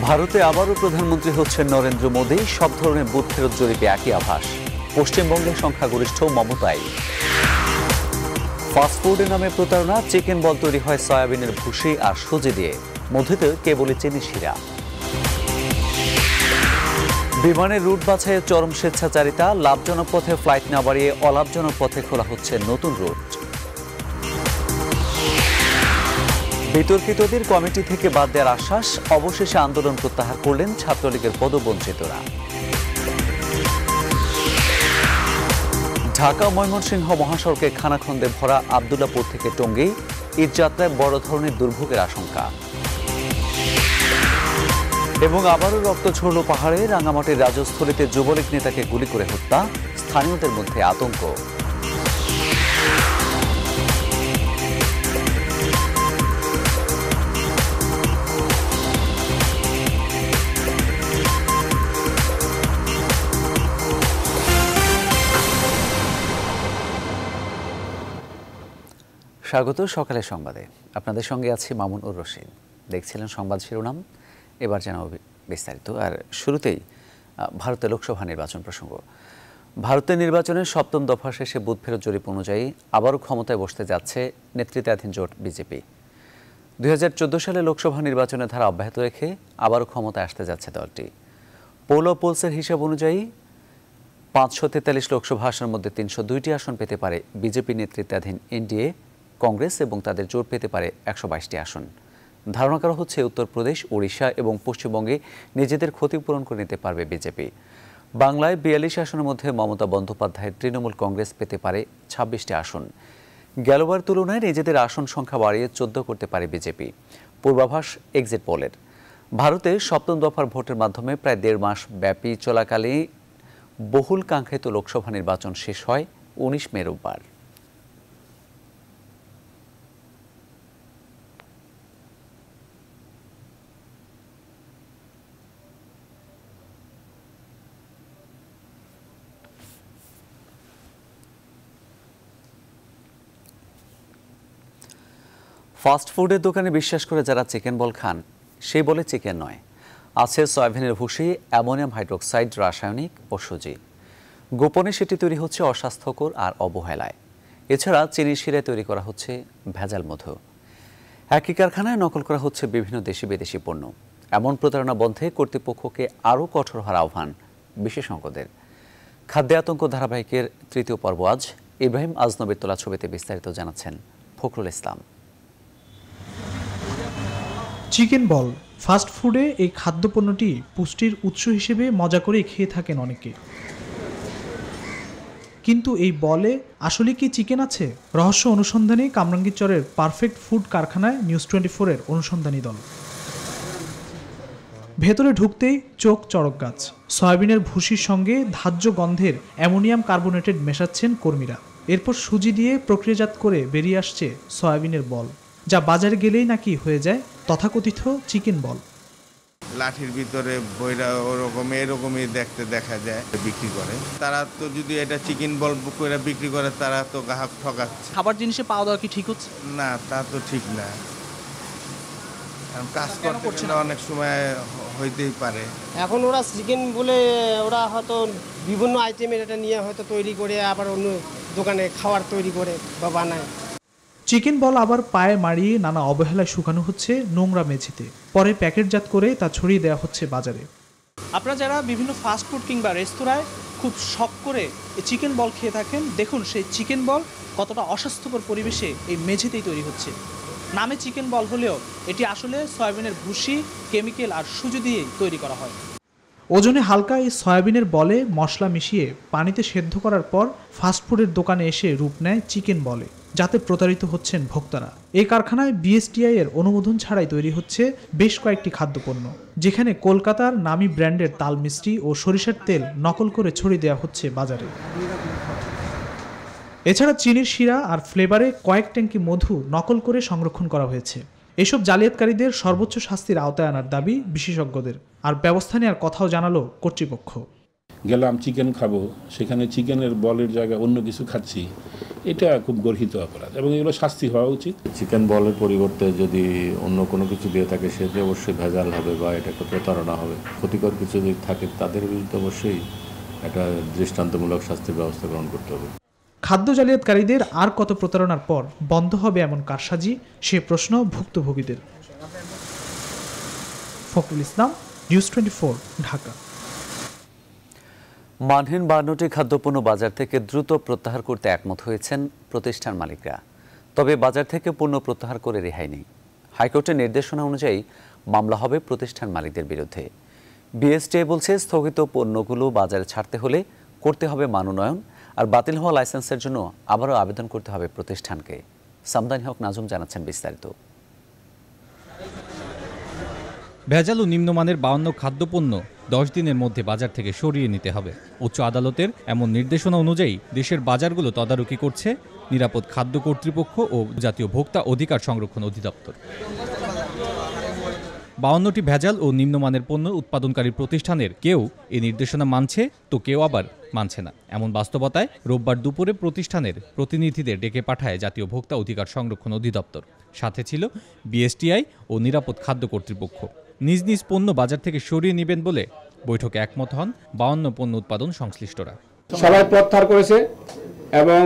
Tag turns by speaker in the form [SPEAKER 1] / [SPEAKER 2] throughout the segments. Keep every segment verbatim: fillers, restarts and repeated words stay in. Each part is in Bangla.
[SPEAKER 1] ভারতে আবারও প্রধানমন্ত্রী হচ্ছেন নরেন্দ্র মোদী। সব ধরনের বুথ ফেরত জরিপে একই আভাস। পশ্চিমবঙ্গে সংখ্যাগরিষ্ঠ মমতাই। ফাস্টফুডের নামে প্রতারণা। চিকেন বল তৈরি হয় সয়াবিনের ভুসি আর সুজি দিয়ে, মধ্যে কেবলই চিনি শিরা। বিমানের রুট বাছাইয়ের চরম স্বেচ্ছাচারিতা। লাভজনক পথে ফ্লাইট না বাড়িয়ে অলাভজনক পথে খোলা হচ্ছে নতুন রুট। বিতর্কিতদের কমিটি থেকে বাদ দেওয়ার আশ্বাস। অবশেষে আন্দোলন প্রত্যাহার করলেন ছাত্রলীগের পদবঞ্চিতরা। ঢাকা ময়মনসিংহ মহাসড়কে খানাখন্দে ভরা আবদুল্লাপুর থেকে টঙ্গী। ঈদযাত্রায় বড় ধরনের দুর্ভোগের আশঙ্কা। এবং আবারও রক্ত ছড়ল পাহাড়ে। রাঙামাটির রাজস্থলীতে যুবলীগ নেতাকে গুলি করে হত্যা। স্থানীয়দের মধ্যে আতঙ্ক। স্বাগত সকালের সংবাদে। আপনাদের সঙ্গে আছি মামুন উর রশিদ। দেখছিলেন সংবাদ শিরোনাম, এবার জানাবো বিস্তারিত। আর শুরুতেই ভারতের লোকসভা নির্বাচন প্রসঙ্গ। ভারতের নির্বাচনের সপ্তম দফা শেষে বুথ ফেরত জরিপ অনুযায়ী আবারও ক্ষমতায় বসতে যাচ্ছে নেতৃত্বাধীন জোট বিজেপি। দুই হাজার চোদ্দ সালে লোকসভা নির্বাচনের ধারা অব্যাহত রেখে আবারও ক্ষমতায় আসতে যাচ্ছে দলটি। পোল ও পোলসের হিসাব অনুযায়ী পাঁচশো তেতাল্লিশ লোকসভা আসনের মধ্যে তিনশো দুইটি আসন পেতে পারে বিজেপি নেতৃত্বাধীন এনডিএ। কংগ্রেস এবং তাদের জোট পেতে পারে একশো বাইশটি আসন। ধারণা করা হচ্ছে উত্তরপ্রদেশ, ওড়িশা এবং পশ্চিমবঙ্গে নিজেদের ক্ষতিপূরণ করে নিতে পারবে বিজেপি। বাংলায় বিয়াল্লিশ আসনের মধ্যে মমতা বন্দ্যোপাধ্যায়ের তৃণমূল কংগ্রেস পেতে পারে ছাব্বিশটি আসন। গেলবার তুলনায় নিজেদের আসন সংখ্যা বাড়িয়ে চোদ্দ করতে পারে বিজেপি, পূর্বাভাস এক্সিট পোলের। ভারতে সপ্তম দফার ভোটের মাধ্যমে প্রায় দেড় মাস ব্যাপী চলাকালে বহুল কাঙ্ক্ষিত লোকসভা নির্বাচন শেষ হয় উনিশ মে রোববার। ফাস্টফুডের দোকানে বিশ্বাস করে যারা চিকেন বল খান, সেই বলে চিকেন নয়, আছে সয়াবিনের ভুসি, অ্যামোনিয়াম হাইড্রোক্সাইড, রাসায়নিক ও সুজি। গোপনে সেটি তৈরি হচ্ছে অস্বাস্থ্যকর আর অবহেলায়। এছাড়া চিনির শিরায় তৈরি করা হচ্ছে ভেজাল মধু। একই কারখানায় নকল করা হচ্ছে বিভিন্ন দেশি বিদেশি পণ্য। এমন প্রতারণা বন্ধে কর্তৃপক্ষকে আরও কঠোর হওয়ার আহ্বান বিশেষজ্ঞদের। খাদ্য আতঙ্ক ধারাবাহিকের তৃতীয় পর্ব আজ। ইব্রাহিম আজনবীর তোলা ছবিতে বিস্তারিত জানাচ্ছেন Fakhrul Islam.
[SPEAKER 2] Chicken ball fast ফুডে এই খাদ্যপণ্যটি পুষ্টির উৎস হিসেবে মজা করে খেয়ে থাকেন অনেকে, কিন্তু এই বলে আসলে কি চিকেন আছে? রহস্য অনুসন্ধানে কামরাঙ্গীরচরের পারফেক্ট ফুড কারখানায় নিউজ টোয়েন্টি ফোর এর অনুসন্ধানী দল। ভেতরে ঢুকতেই চোখ চড়ক গাছ। সয়াবিনের ভুসির সঙ্গে ধার্য গন্ধের অ্যামোনিয়াম কার্বোনেটেড মেশাচ্ছেন কর্মীরা। এরপর সুজি দিয়ে প্রক্রিয়াজাত করে বেরিয়ে আসছে সয়াবিনের বল, যা বাজারে গেলেই নাকি হয়ে যায় তথাকথিত চিকেন বল।
[SPEAKER 3] লাঠির ভিতরে বইরা ওরকম এরকমই দেখতে দেখা যায় বিক্রি করে। তারা তো যদি এটা চিকেন বল করে বিক্রি করে, তারা তো গ্রাহক ঠকাচ্ছে।
[SPEAKER 4] খাবার জিনিসে পাওয়া দাওয়া কি ঠিক হচ্ছে?
[SPEAKER 3] না, তা তো ঠিক না। কাজ করতে না অনেক সময় হইতেই পারে।
[SPEAKER 5] এখন ওরা চিকেন বলে ওরা হয়তো বিভিন্ন আইটেমের এটা নিয়ে হয়তো তৈরি করে আবার অন্য দোকানে খাবার তৈরি করে বা বানায়।
[SPEAKER 2] চিকেন বল আবার পায়ে মারিয়ে নানা অবহেলায় শুকানো হচ্ছে নোংরা মেঝেতে, পরে প্যাকেটজাত করে তা ছড়িয়ে দেওয়া হচ্ছে বাজারে।
[SPEAKER 4] আপনারা যারা বিভিন্ন ফাস্টফুড কিংবা রেস্তোরাঁয় খুব শখ করে এই চিকেন বল খেয়ে থাকেন, দেখুন সেই চিকেন বল কতটা অস্বাস্থ্যকর পরিবেশে এই মেঝেতেই তৈরি হচ্ছে। নামে চিকেন বল হলেও এটি আসলে সয়াবিনের ভুসি, কেমিক্যাল আর সুজি দিয়ে তৈরি করা হয়।
[SPEAKER 2] ওজনে হালকা এই সয়াবিনের বলে মশলা মিশিয়ে পানিতে সেদ্ধ করার পর ফাস্টফুডের দোকানে এসে রূপ নেয় চিকেন বলে, যাতে প্রতারিত হচ্ছেন ভোক্তারা। এই কারখানায় বিএসটিআই এর অনুমোদন ছাড়াই তৈরি হচ্ছে বেশ কয়েকটি খাদ্যপণ্য, যেখানে কলকাতার নামী ব্র্যান্ডের তাল মিষ্টি ও সরিষার তেল নকল করে ছড়িয়ে দেওয়া হচ্ছে বাজারে। এছাড়া চিনির শিরা আর ফ্লেভারে কয়েক ট্যাঙ্কি মধু নকল করে সংরক্ষণ করা হয়েছে। এসব জালিয়াতকারীদের সর্বোচ্চ শাস্তির আওতায় আনার দাবি বিশেষজ্ঞদের, আর ব্যবস্থা নেওয়ার কথাও জানালো কর্তৃপক্ষ।
[SPEAKER 6] গেলাম চিকেন খাবো, সেখানে চিকেনের বলের জায়গায় অন্য কিছু খাচ্ছি, এটা খুব গর্হিত অপরাধ এবং এগুলো শাস্তি হওয়া উচিত।
[SPEAKER 7] চিকেন বলের পরিবর্তে যদি অন্য কোনো কিছু দিয়ে থাকে সেটা অবশ্যই ভেজাল হবে বা এটা একটা প্রতারণা হবে। ক্ষতিকর কিছু যদি থাকে তাদের বিরুদ্ধে অবশ্যই একটা দৃষ্টান্তমূলক শাস্তির ব্যবস্থা গ্রহণ করতে হবে।
[SPEAKER 2] খাদ্য জালিয়াতকারীদের আর কত প্রতারণার পর বন্ধ হবে এমন কারসাজি, সে প্রশ্ন ভুক্তভোগীদের। Fakhrul Islam, news twenty four, Dhaka.
[SPEAKER 1] মানহীন বান্নটি খাদ্যপণ্য বাজার থেকে দ্রুত প্রত্যাহার করতে একমত হয়েছেন প্রতিষ্ঠান মালিকরা। তবে বাজার থেকে পণ্য প্রত্যাহার করে রেহাই নেই। হাইকোর্টের নির্দেশনা অনুযায়ী মামলা হবে প্রতিষ্ঠান মালিকদের বিরুদ্ধে। বিএসটিআই বলছে স্থগিত পণ্যগুলো বাজারে ছাড়তে হলে করতে হবে মানোন্নয়ন, আর বাতিল হওয়া লাইসেন্সের জন্য আবারও আবেদন করতে হবে প্রতিষ্ঠানকে। সামদানি হক নাজুম জানাচ্ছেন বিস্তারিত।
[SPEAKER 8] ভেজাল ও নিম্নমানের বাউন্ন খাদ্যপণ্য দশ দিনের মধ্যে বাজার থেকে সরিয়ে নিতে হবে। উচ্চ আদালতের এমন নির্দেশনা অনুযায়ী দেশের বাজারগুলো তদারকি করছে নিরাপদ খাদ্য কর্তৃপক্ষ ও জাতীয় ভোক্তা অধিকার সংরক্ষণ অধিদপ্তর। বাউন্নটি ভেজাল ও নিম্নমানের পণ্য উৎপাদনকারী প্রতিষ্ঠানের কেউ এই নির্দেশনা মানছে তো কেউ আবার মানছে না। এমন বাস্তবতায় রোববার দুপুরে প্রতিষ্ঠানের প্রতিনিধিদের ডেকে পাঠায় জাতীয় ভোক্তা অধিকার সংরক্ষণ অধিদপ্তর। সাথে ছিল বিএসটিআই ও নিরাপদ খাদ্য কর্তৃপক্ষ। নিজ নিজ পণ্য বাজার থেকে সরিয়ে নেবেন বলে বৈঠকে একমত হন বাউন্ন পণ্য উৎপাদন সংশ্লিষ্টরা।
[SPEAKER 9] সবাই প্রত্যাহার করেছে এবং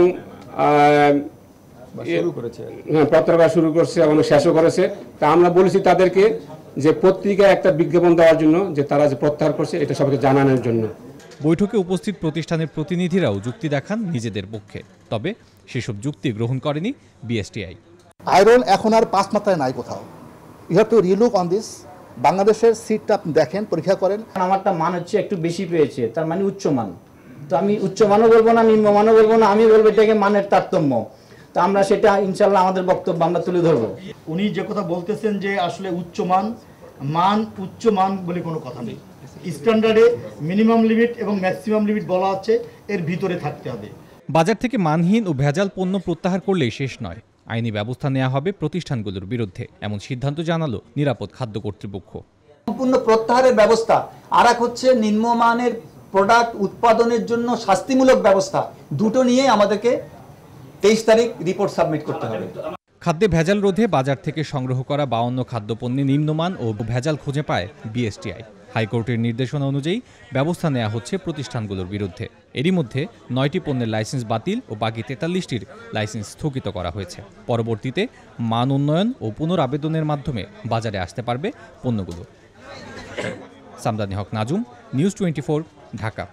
[SPEAKER 9] প্রত্যাহার শুরু করেছে এবং শেষও করেছে। তা আমরা বলেছি তাদেরকে যে পত্রিকায় একটা বিজ্ঞাপন দেওয়ার জন্য, যে তারা যে প্রত্যাহার করছে এটা সবাইকে জানানোর জন্য।
[SPEAKER 8] বৈঠকে উপস্থিত প্রতিষ্ঠানের প্রতিনিধিরাও যুক্তি দেখান নিজেদের পক্ষে, তবে সেসব যুক্তি গ্রহণ করেনি বিএসটিআই।
[SPEAKER 10] আয়রন এখন আর পাঁচ মাত্রায় নাই কোথাও। You have to relook on this. বাংলাদেশের সিটটা আপনি দেখেন, পরীক্ষা করেন।
[SPEAKER 11] আমারটা মান হচ্ছে একটু বেশি পেয়েছে, তার মানে উচ্চমান। তো আমি উচ্চমানও বলবো না, নিম্নমানও বলবো না, আমি বলবো এটাকে মানের তারতম্য। তো আমরা সেটা ইনশাল্লাহ আমাদের বক্তব্য আমরা তুলে ধরবো।
[SPEAKER 12] উনি যে কথা বলতেছেন যে আসলে উচ্চমান, মান উচ্চমান বলে কোনো কথা নেই। স্ট্যান্ডার্ডে মিনিমাম লিমিট এবং ম্যাক্সিমাম লিমিট বলা আছে, এর ভিতরে থাকতে হবে।
[SPEAKER 8] বাজার থেকে মানহীন ও ভেজাল পণ্য প্রত্যাহার করলেই শেষ নয়, আইনি ব্যবস্থা নেওয়া হবে প্রতিষ্ঠানগুলোর বিরুদ্ধে, এমন সিদ্ধান্ত জানালো নিরাপদ খাদ্য কর্তৃপক্ষ।
[SPEAKER 13] সম্পূর্ণ প্রত্যাহারের ব্যবস্থা, আর এক হচ্ছে নিম্নমানের প্রোডাক্ট উৎপাদনের জন্য শাস্তিমূলক ব্যবস্থা। দুটো নিয়ে আমাদেরকে তেইশ তারিখ রিপোর্ট সাবমিট করতে হবে।
[SPEAKER 8] খাদ্যে ভেজাল রোধে বাজার থেকে সংগ্রহ করা বাউন্ন খাদ্যপণ্যে নিম্নমান ও ভেজাল খুঁজে পায় বিএসটিআই। হাইকোর্টের নির্দেশনা অনুযায়ী ব্যবস্থা নেওয়া হচ্ছে প্রতিষ্ঠানগুলোর বিরুদ্ধে। এরই মধ্যে নয়টি পণ্যের লাইসেন্স বাতিল ও বাকি তেতাল্লিশটির লাইসেন্স স্থগিত করা হয়েছে। পরবর্তীতে মান উন্নয়ন ও পুনরাবেদনের মাধ্যমে বাজারে আসতে পারবে পণ্যগুলো। Samdani Haque Nazum, news twenty four, Dhaka.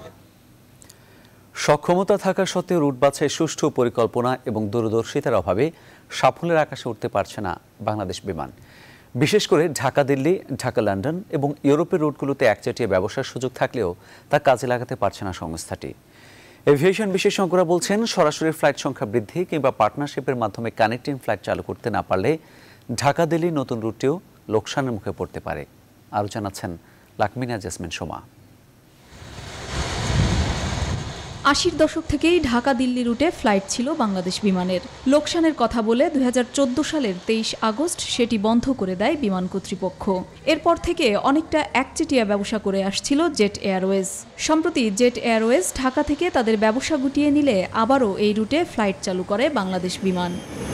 [SPEAKER 1] সক্ষমতা থাকা সত্ত্বেও রুট বাছাই সুষ্ঠু পরিকল্পনা এবং দূরদর্শিতার অভাবে সাফল্যের আকাশে উঠতে পারছে না বাংলাদেশ বিমান। বিশেষ করে ঢাকা দিল্লি, ঢাকা লন্ডন এবং ইউরোপের রুটগুলোতে একচেটিয়া ব্যবসার সুযোগ থাকলেও তা কাজে লাগাতে পারছে না সংস্থাটি। এভিয়েশন বিশেষজ্ঞরা বলছেন, সরাসরি ফ্লাইট সংখ্যা বৃদ্ধি কিংবা পার্টনারশিপের মাধ্যমে কানেক্টিং ফ্লাইট চালু করতে না পারলে ঢাকা দিল্লি নতুন রুটটিও লোকসানের মুখে পড়তে পারে। আরও জানাচ্ছেন লাকমিনা জেসমিন সোমা।
[SPEAKER 14] আশির দশক থেকেই ঢাকা দিল্লি রুটে ফ্লাইট ছিল বাংলাদেশ বিমানের। লোকসানের কথা বলে দুই হাজার চোদ্দ সালের তেইশ আগস্ট সেটি বন্ধ করে দেয় বিমান কর্তৃপক্ষ। এরপর থেকে অনেকটা একচেটিয়া ব্যবসা করে আসছিল জেট এয়ারওয়েজ। সম্প্রতি জেট এয়ারওয়েজ ঢাকা থেকে তাদের ব্যবসা গুটিয়ে নিলে আবারও এই রুটে ফ্লাইট চালু করে বাংলাদেশ বিমান।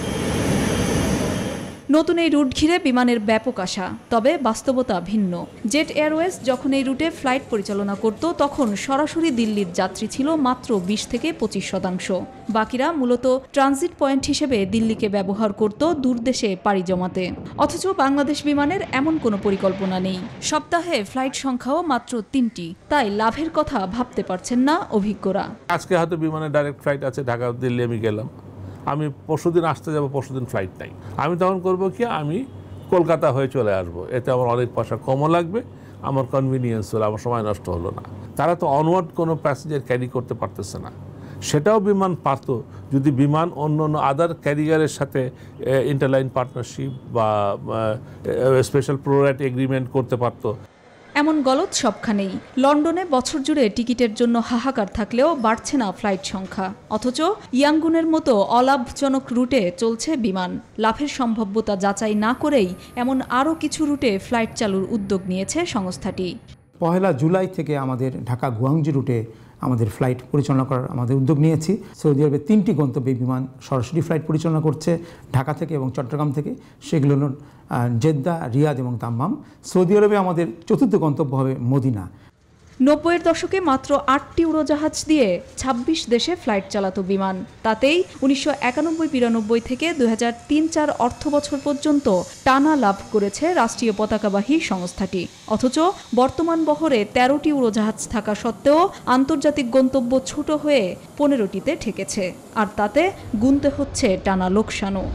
[SPEAKER 14] নতুন এই রুট ঘিরে বিমানের ব্যাপক আশা, তবে বাস্তবতা ভিন্ন। জেট এয়ারওয়েজ যখন এই রুটে ফ্লাইট পরিচালনা করত তখন সরাসরি দিল্লির যাত্রী ছিল মাত্র বিশ থেকে পঁচিশ শতাংশ। বাকিরা মূলত ট্রানজিট পয়েন্ট হিসেবে দিল্লিকে ব্যবহার করত দূরদেশে পাড়ি জমাতে। অথচ বাংলাদেশ বিমানের এমন কোনো পরিকল্পনা নেই। সপ্তাহে ফ্লাইট সংখ্যাও মাত্র তিনটি, তাই লাভের কথা ভাবতে পারছেন না অভিজ্ঞরা।
[SPEAKER 15] আজকে হয়তো বিমানের ডাইরেক্ট ফ্লাইট আছে ঢাকা দিল্লি, আমি গেলাম, আমি পরশুদিন আসতে যাব, পরশুদিন ফ্লাইট নাই, আমি তখন করব কি, আমি কলকাতা হয়ে চলে আসব। এতে আমার অনেক পয়সা কমও লাগবে, আমার কনভিনিয়েন্স হলো, আমার সময় নষ্ট হলো না। তারা তো অনওয়ার্ড কোনো প্যাসেঞ্জার ক্যারি করতে পারতেছে না। সেটাও বিমান পারত যদি বিমান অন্য অন্য আদার ক্যারিয়ারের সাথে ইন্টারলাইন পার্টনারশিপ বা স্পেশাল প্রোরাইট এগ্রিমেন্ট করতে পারতো।
[SPEAKER 14] এমন গলদ সবখানেই। লন্ডনে বছর জুড়ে টিকিটের জন্য হাহাকার থাকলেও বাড়ছে না ফ্লাইট সংখ্যা, অথচ ইয়াঙ্গুনের মতো অলাভজনক রুটে চলছে বিমান। লাভের সম্ভাব্যতা যাচাই না করেই এমন আরও কিছু রুটে ফ্লাইট চালুর উদ্যোগ নিয়েছে সংস্থাটি।
[SPEAKER 16] পহেলা জুলাই থেকে আমাদের ঢাকা গুয়াংজু রুটে আমাদের ফ্লাইট পরিচালনা করার আমাদের উদ্যোগ নিয়েছি। সৌদি আরবের তিনটি গন্তব্যে বিমান সরাসরি ফ্লাইট পরিচালনা করছে ঢাকা থেকে এবং চট্টগ্রাম থেকে। সেগুলো হল জেদ্দা, রিয়াদ এবং দাম্মাম। সৌদি আরবে আমাদের চতুর্থ গন্তব্য হবে মদিনা।
[SPEAKER 14] নব্বইয়ের দশকে মাত্র আটটি উড়োজাহাজ দিয়ে ছাব্বিশ দেশে ফ্লাইট চালাতো বিমান। তাতেই উনিশশো একানব্বই বিরানব্বই থেকে দুই হাজার তিন চার অর্থ বছর পর্যন্ত টানা লাভ করেছে রাষ্ট্রীয় পতাকাবাহী সংস্থাটি। অথচ বর্তমান বহরে তেরোটি উড়োজাহাজ থাকা সত্ত্বেও আন্তর্জাতিক গন্তব্য ছোট হয়ে পনেরোটিতে ঠেকেছে, আর তাতে গুনতে হচ্ছে টানা লোকসানও।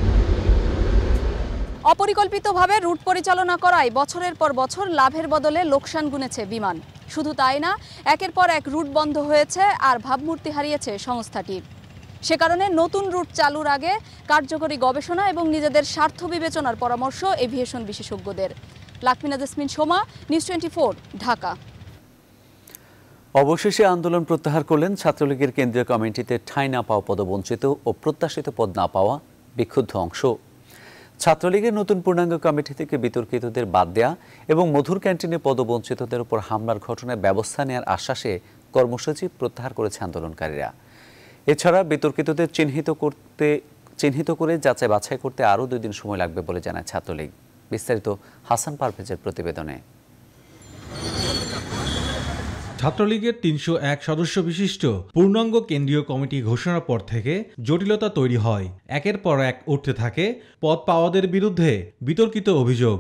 [SPEAKER 14] অপরিকল্পিতভাবে রুট পরিচালনা করায় বছরের পর বছর লাভের বদলে লোকসান গুনেছে বিমান। শুধু তাই না, একের পর এক রুট বন্ধ হয়েছে আর ভাবমূর্তি হারিয়েছে সংস্থাটি। সে কারণে নতুন রুট চালুর আগে কার্যকরী গবেষণা এবং নিজেদের স্বার্থ বিবেচনার পরামর্শ এভিয়েশন বিশেষজ্ঞদের। Lakmina Jesmin Soma, news twenty four, Dhaka.
[SPEAKER 1] অবশেষে আন্দোলন প্রত্যাহার করলেন ছাত্রলীগের কেন্দ্রীয় কমিটিতে ঠাঁই না পাওয়া পদবঞ্চিত ও প্রত্যাশিত পদ না পাওয়া বিক্ষুব্ধ অংশ। ছাত্রলীগের নতুন পূর্ণাঙ্গ কমিটি থেকে বিতর্কিতদের বাদ দেয়া এবং মধুর ক্যান্টিনে পদবঞ্চিতদের উপর হামলার ঘটনায় ব্যবস্থা নেওয়ার আশ্বাসে কর্মসূচি প্রত্যাহার করেছে আন্দোলনকারীরা। এছাড়া বিতর্কিতদের চিহ্নিত করতে চিহ্নিত করে যাচাই বাছাই করতে আরও দুই দিন সময় লাগবে বলে জানায় ছাত্রলীগ। বিস্তারিত হাসান পারভেজের প্রতিবেদনে।
[SPEAKER 8] ছাত্রলীগের তিনশো এক সদস্য বিশিষ্ট পূর্ণাঙ্গ কেন্দ্রীয় কমিটি ঘোষণার পর থেকে জটিলতা তৈরি হয়। একের পর এক উঠতে থাকে পদ পাওয়াদের বিরুদ্ধে বিতর্কিত অভিযোগ।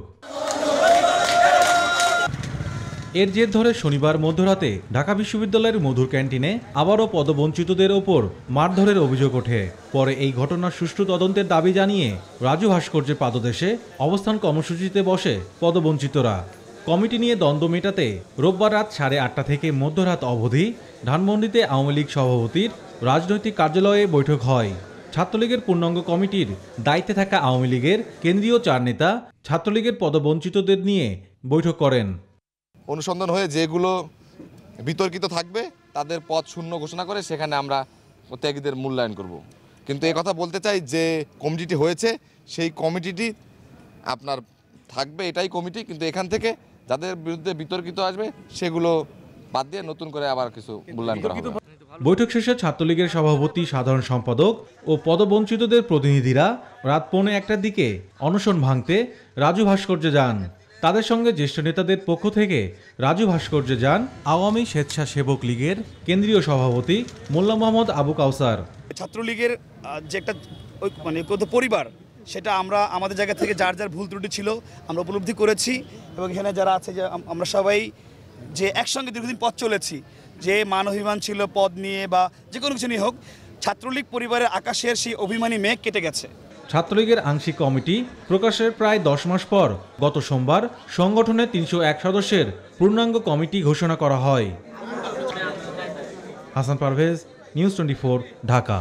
[SPEAKER 8] এর জের ধরে শনিবার মধ্যরাতে ঢাকা বিশ্ববিদ্যালয়ের মধুর ক্যান্টিনে আবারও পদবঞ্চিতদের ওপর মারধরের অভিযোগ ওঠে। পরে এই ঘটনার সুষ্ঠু তদন্তের দাবি জানিয়ে রাজু ভাস্কর্যের পাদদেশে অবস্থান কর্মসূচিতে বসে পদবঞ্চিতরা। কমিটি নিয়ে দ্বন্দ্ব মেটাতে রোববার রাত সাড়ে আটটা থেকে মধ্যরাত অবধি ধানমন্ডিতে আওয়ামী লীগ সভাপতির রাজনৈতিক কার্যালয়ে বৈঠক হয়। ছাত্রলীগের পূর্ণাঙ্গ কমিটির দায়িত্বে থাকা আওয়ামী লীগের কেন্দ্রীয় চার নেতা ছাত্রলীগের পদবঞ্চিতদের নিয়ে বৈঠক করেন।
[SPEAKER 17] অনুসন্ধান হয়ে যেগুলো বিতর্কিত থাকবে তাদের পদ শূন্য ঘোষণা করে সেখানে আমরা ত্যাগীদের মূল্যায়ন করব। কিন্তু এই কথা বলতে চাই যে কমিটিটি হয়েছে সেই কমিটিটি আপনার থাকবে, এটাই কমিটি, কিন্তু এখান থেকে যাদের বিরুদ্ধে বিতর্কিত আসবে সেগুলো বাদ দিয়ে নতুন করে আবার কিছু মূল্যায়ন করা হবে।
[SPEAKER 8] বৈঠক শেষে ছাত্রলীগের সভাপতি, সাধারণ সম্পাদক ও পদবঞ্চিতদের প্রতিনিধিরা রাত পৌনে একটার দিকে অনশন ভাঙতে রাজু ভাস্কর্যে যান। তাদের সঙ্গে জ্যেষ্ঠ নেতাদের পক্ষ থেকে রাজু ভাস্কর্যে যান আওয়ামী স্বেচ্ছাসেবক লীগের কেন্দ্রীয় সভাপতি মোল্লা মোহাম্মদ আবু কাউসার।
[SPEAKER 18] ছাত্রলীগের যে একটা মানে পরিবার, সেটা আমরা আমাদের জায়গা থেকে যার যার ভুল ত্রুটি ছিল আমরা উপলব্ধি করেছি এবং এখানে যারা আছে যে আমরা সবাই যে একসঙ্গে দীর্ঘদিন পথ চলেছি, যে মান অভিমান ছিল পদ নিয়ে বা যে কোনো কিছু নিয়ে হোক, ছাত্রলীগ পরিবারের আকাশের সেই অভিমানী মেঘ কেটে গেছে।
[SPEAKER 8] ছাত্রলীগের আংশিক কমিটি প্রকাশের প্রায় দশ মাস পর গত সোমবার সংগঠনের তিনশো এক সদস্যের পূর্ণাঙ্গ কমিটি ঘোষণা করা হয়। Hasan Parvez, news twenty four, Dhaka.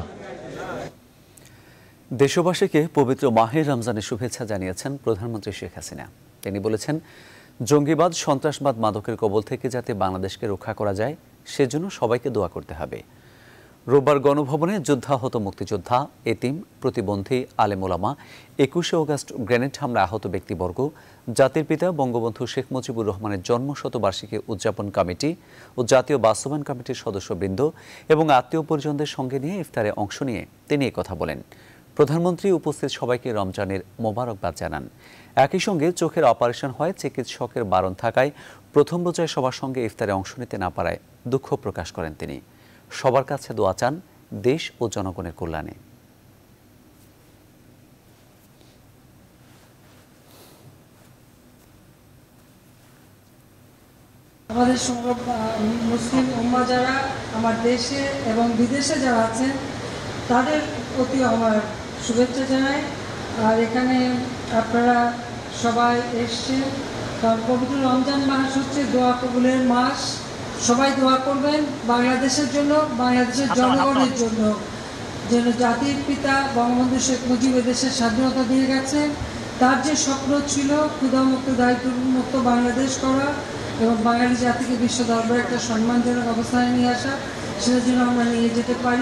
[SPEAKER 1] দেশবাসীকে পবিত্র মাহে রমজানের শুভেচ্ছা জানিয়েছেন প্রধানমন্ত্রী শেখ হাসিনা। তিনি বলেছেন, জঙ্গিবাদ, সন্ত্রাসবাদ, মাদকের কবল থেকে যাতে বাংলাদেশকে রক্ষা করা যায় সেজন্য সবাইকে দোয়া করতে হবে। রোববার গণভবনে যুদ্ধাহত মুক্তিযোদ্ধা, এতিম, প্রতিবন্ধী, আলেম ওলামা, একুশে অগাস্ট গ্রেনেড হামলা আহত ব্যক্তিবর্গ, জাতির পিতা বঙ্গবন্ধু শেখ মুজিবুর রহমানের জন্মশতবার্ষিকী উদযাপন কমিটি ও জাতীয় বাস্তবায়ন কমিটির সদস্যবৃন্দ এবং আত্মীয় পরিজনদের সঙ্গে নিয়ে ইফতারে অংশ নিয়ে তিনি এই কথা বলেন। প্রধানমন্ত্রী উপস্থিত সবাইকে রমজানের মোবারকবাদ জানান। একই সঙ্গে চোখের অপারেশন হয় চিকিৎসকের বারণ থাকায় প্রথম রোজায় সবার সঙ্গে ইফতারে অংশ নিতে না পারায় দুঃখ প্রকাশ করেন তিনি। সবার কাছে দোয়া চান দেশ ও জনগণের কল্যাণে।
[SPEAKER 19] আমাদের মুসলিম উম্মাহ যারা আমার দেশে এবং বিদেশে যারা আছেন তাদের প্রতি আমার শুভেচ্ছা জানাই। আর এখানে আপনারা সবাই এসছেন, কারণ পবিত্র রমজান মাস হচ্ছে দোয়া কবুলের মাস। সবাই দোয়া করবেন বাংলাদেশের জন্য, বাংলাদেশের জনগণের জন্য, যেন জাতির পিতা বঙ্গবন্ধু শেখ মুজিব দেশের স্বাধীনতা দিয়ে গেছেন, তার যে স্বপ্ন ছিল ক্ষুধামুক্ত, দারিদ্র্যমুক্ত বাংলাদেশ করা এবং বাঙালি জাতিকে বিশ্ব দরবারে একটা সম্মানজনক অবস্থানে নিয়ে আসা, সেটার জন্য আমরা নিয়ে যেতে পারি।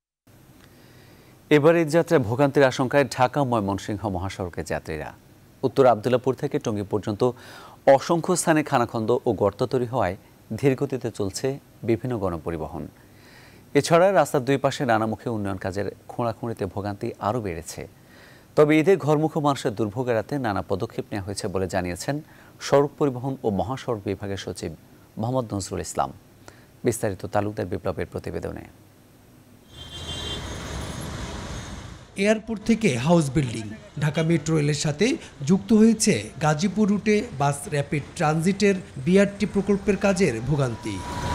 [SPEAKER 1] এবার এই যাত্রায় ভোগান্তির আশঙ্কায় ঢাকা ময়মনসিংহ মহাসড়কের যাত্রীরা। উত্তর আবদুল্লাপুর থেকে টঙ্গী পর্যন্ত অসংখ্য স্থানে খানাখন্দ ও গর্ত তৈরি হওয়ায় ধীরগতিতে চলছে বিভিন্ন গণপরিবহন। এছাড়া রাস্তার দুই পাশে নানামুখী উন্নয়ন কাজের খোঁড়াখুঁড়িতে ভোগান্তি আরও বেড়েছে। তবে ঈদে ঘরমুখো মানুষের দুর্ভোগ এড়াতে নানা পদক্ষেপ নেওয়া হয়েছে বলে জানিয়েছেন সড়ক পরিবহন ও মহাসড়ক বিভাগের সচিব মোহাম্মদ নজরুল ইসলাম। বিস্তারিত তালুকদার বিপ্লবের প্রতিবেদনে।
[SPEAKER 20] এয়ারপোর্ট থেকে হাউস বিল্ডিং, ঢাকা মেট্রো রেলের সাথে যুক্ত হয়েছে গাজীপুর রুটে বাস র্যাপিড ট্রানজিটের বিআরটি প্রকল্পের কাজের ভোগান্তি।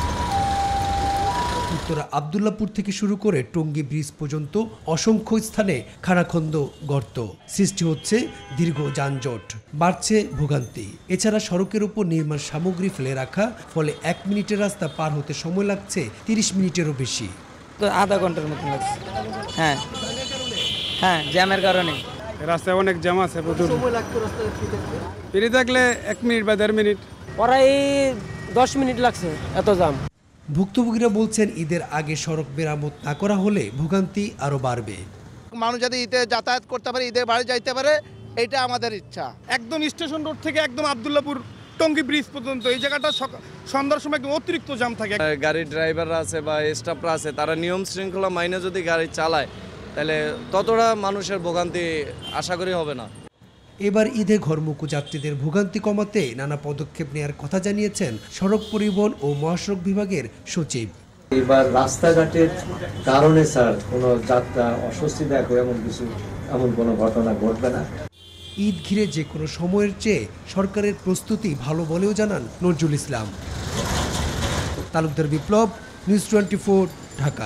[SPEAKER 20] উত্তরা আবদুল্লাপুর থেকে শুরু করে টঙ্গী ব্রিজ পর্যন্ত অসংখ্য স্থানে খানাখন্দ, গর্ত সৃষ্টি হচ্ছে, দীর্ঘ যানজট, বাড়ছে ভোগান্তি। এছাড়া সড়কের উপর নির্মাণ সামগ্রী ফেলে রাখা, ফলে এক মিনিটের রাস্তা পার হতে সময় লাগছে তিরিশ মিনিটেরও বেশি।
[SPEAKER 21] আধা ঘন্টার মতো লাগছে। হ্যাঁ হ্যাঁ জ্যামের কারণে
[SPEAKER 22] রাস্তায় অনেক জ্যাম আছে, প্রচুর সময় লাগতো রাস্তায় ফিরে থাকলে এক মিনিট বা দেড় মিনিট,
[SPEAKER 21] প্রায় দশ মিনিট লাগছে এত জ্যাম।
[SPEAKER 20] ভুক্তভোগীরা বলছেন ঈদের আগে সড়ক মেরামত না করা হলে ভোগান্তি আরো বাড়বে।
[SPEAKER 23] মানুষ যাতে ঈদে যাতায়াত করতে পারে, ঈদের বাড়ি যাইতে পারে, এটা আমাদের ইচ্ছা।
[SPEAKER 22] একদম স্টেশন রোড থেকে একদম আবদুল্লাপুর টঙ্গী ব্রিজ পর্যন্ত এই জায়গাটা সন্ধ্যার সময় একদম অতিরিক্ত জ্যাম থাকে।
[SPEAKER 24] গাড়ির ড্রাইভাররা আছে বা স্টাফরা আছে, তারা নিয়ম শৃঙ্খলা মাইনে যদি গাড়ি চালায় তাহলে ততটা মানুষের ভোগান্তি আশা করি হবে না।
[SPEAKER 20] এবার ঈদে ঘরমুখো যাত্রীদের ভোগান্তি কমাতে নানা পদক্ষেপ নেওয়ার কথা জানিয়েছেন সড়ক পরিবহন ও মহাসড়ক বিভাগের সচিব।
[SPEAKER 25] এবার রাস্তাঘাটের কারণে স্যার কোনো যাত্রা অস্বস্তিদায়ক এমন কিছু এমন কোনো ঘটনা ঘটবে না।
[SPEAKER 20] ঈদ ঘিরে যে কোনো সময়ের চেয়ে সরকারের প্রস্তুতি ভালো বলেও জানান Nazrul Islam. Talukdar Biplob, news twenty four, Dhaka.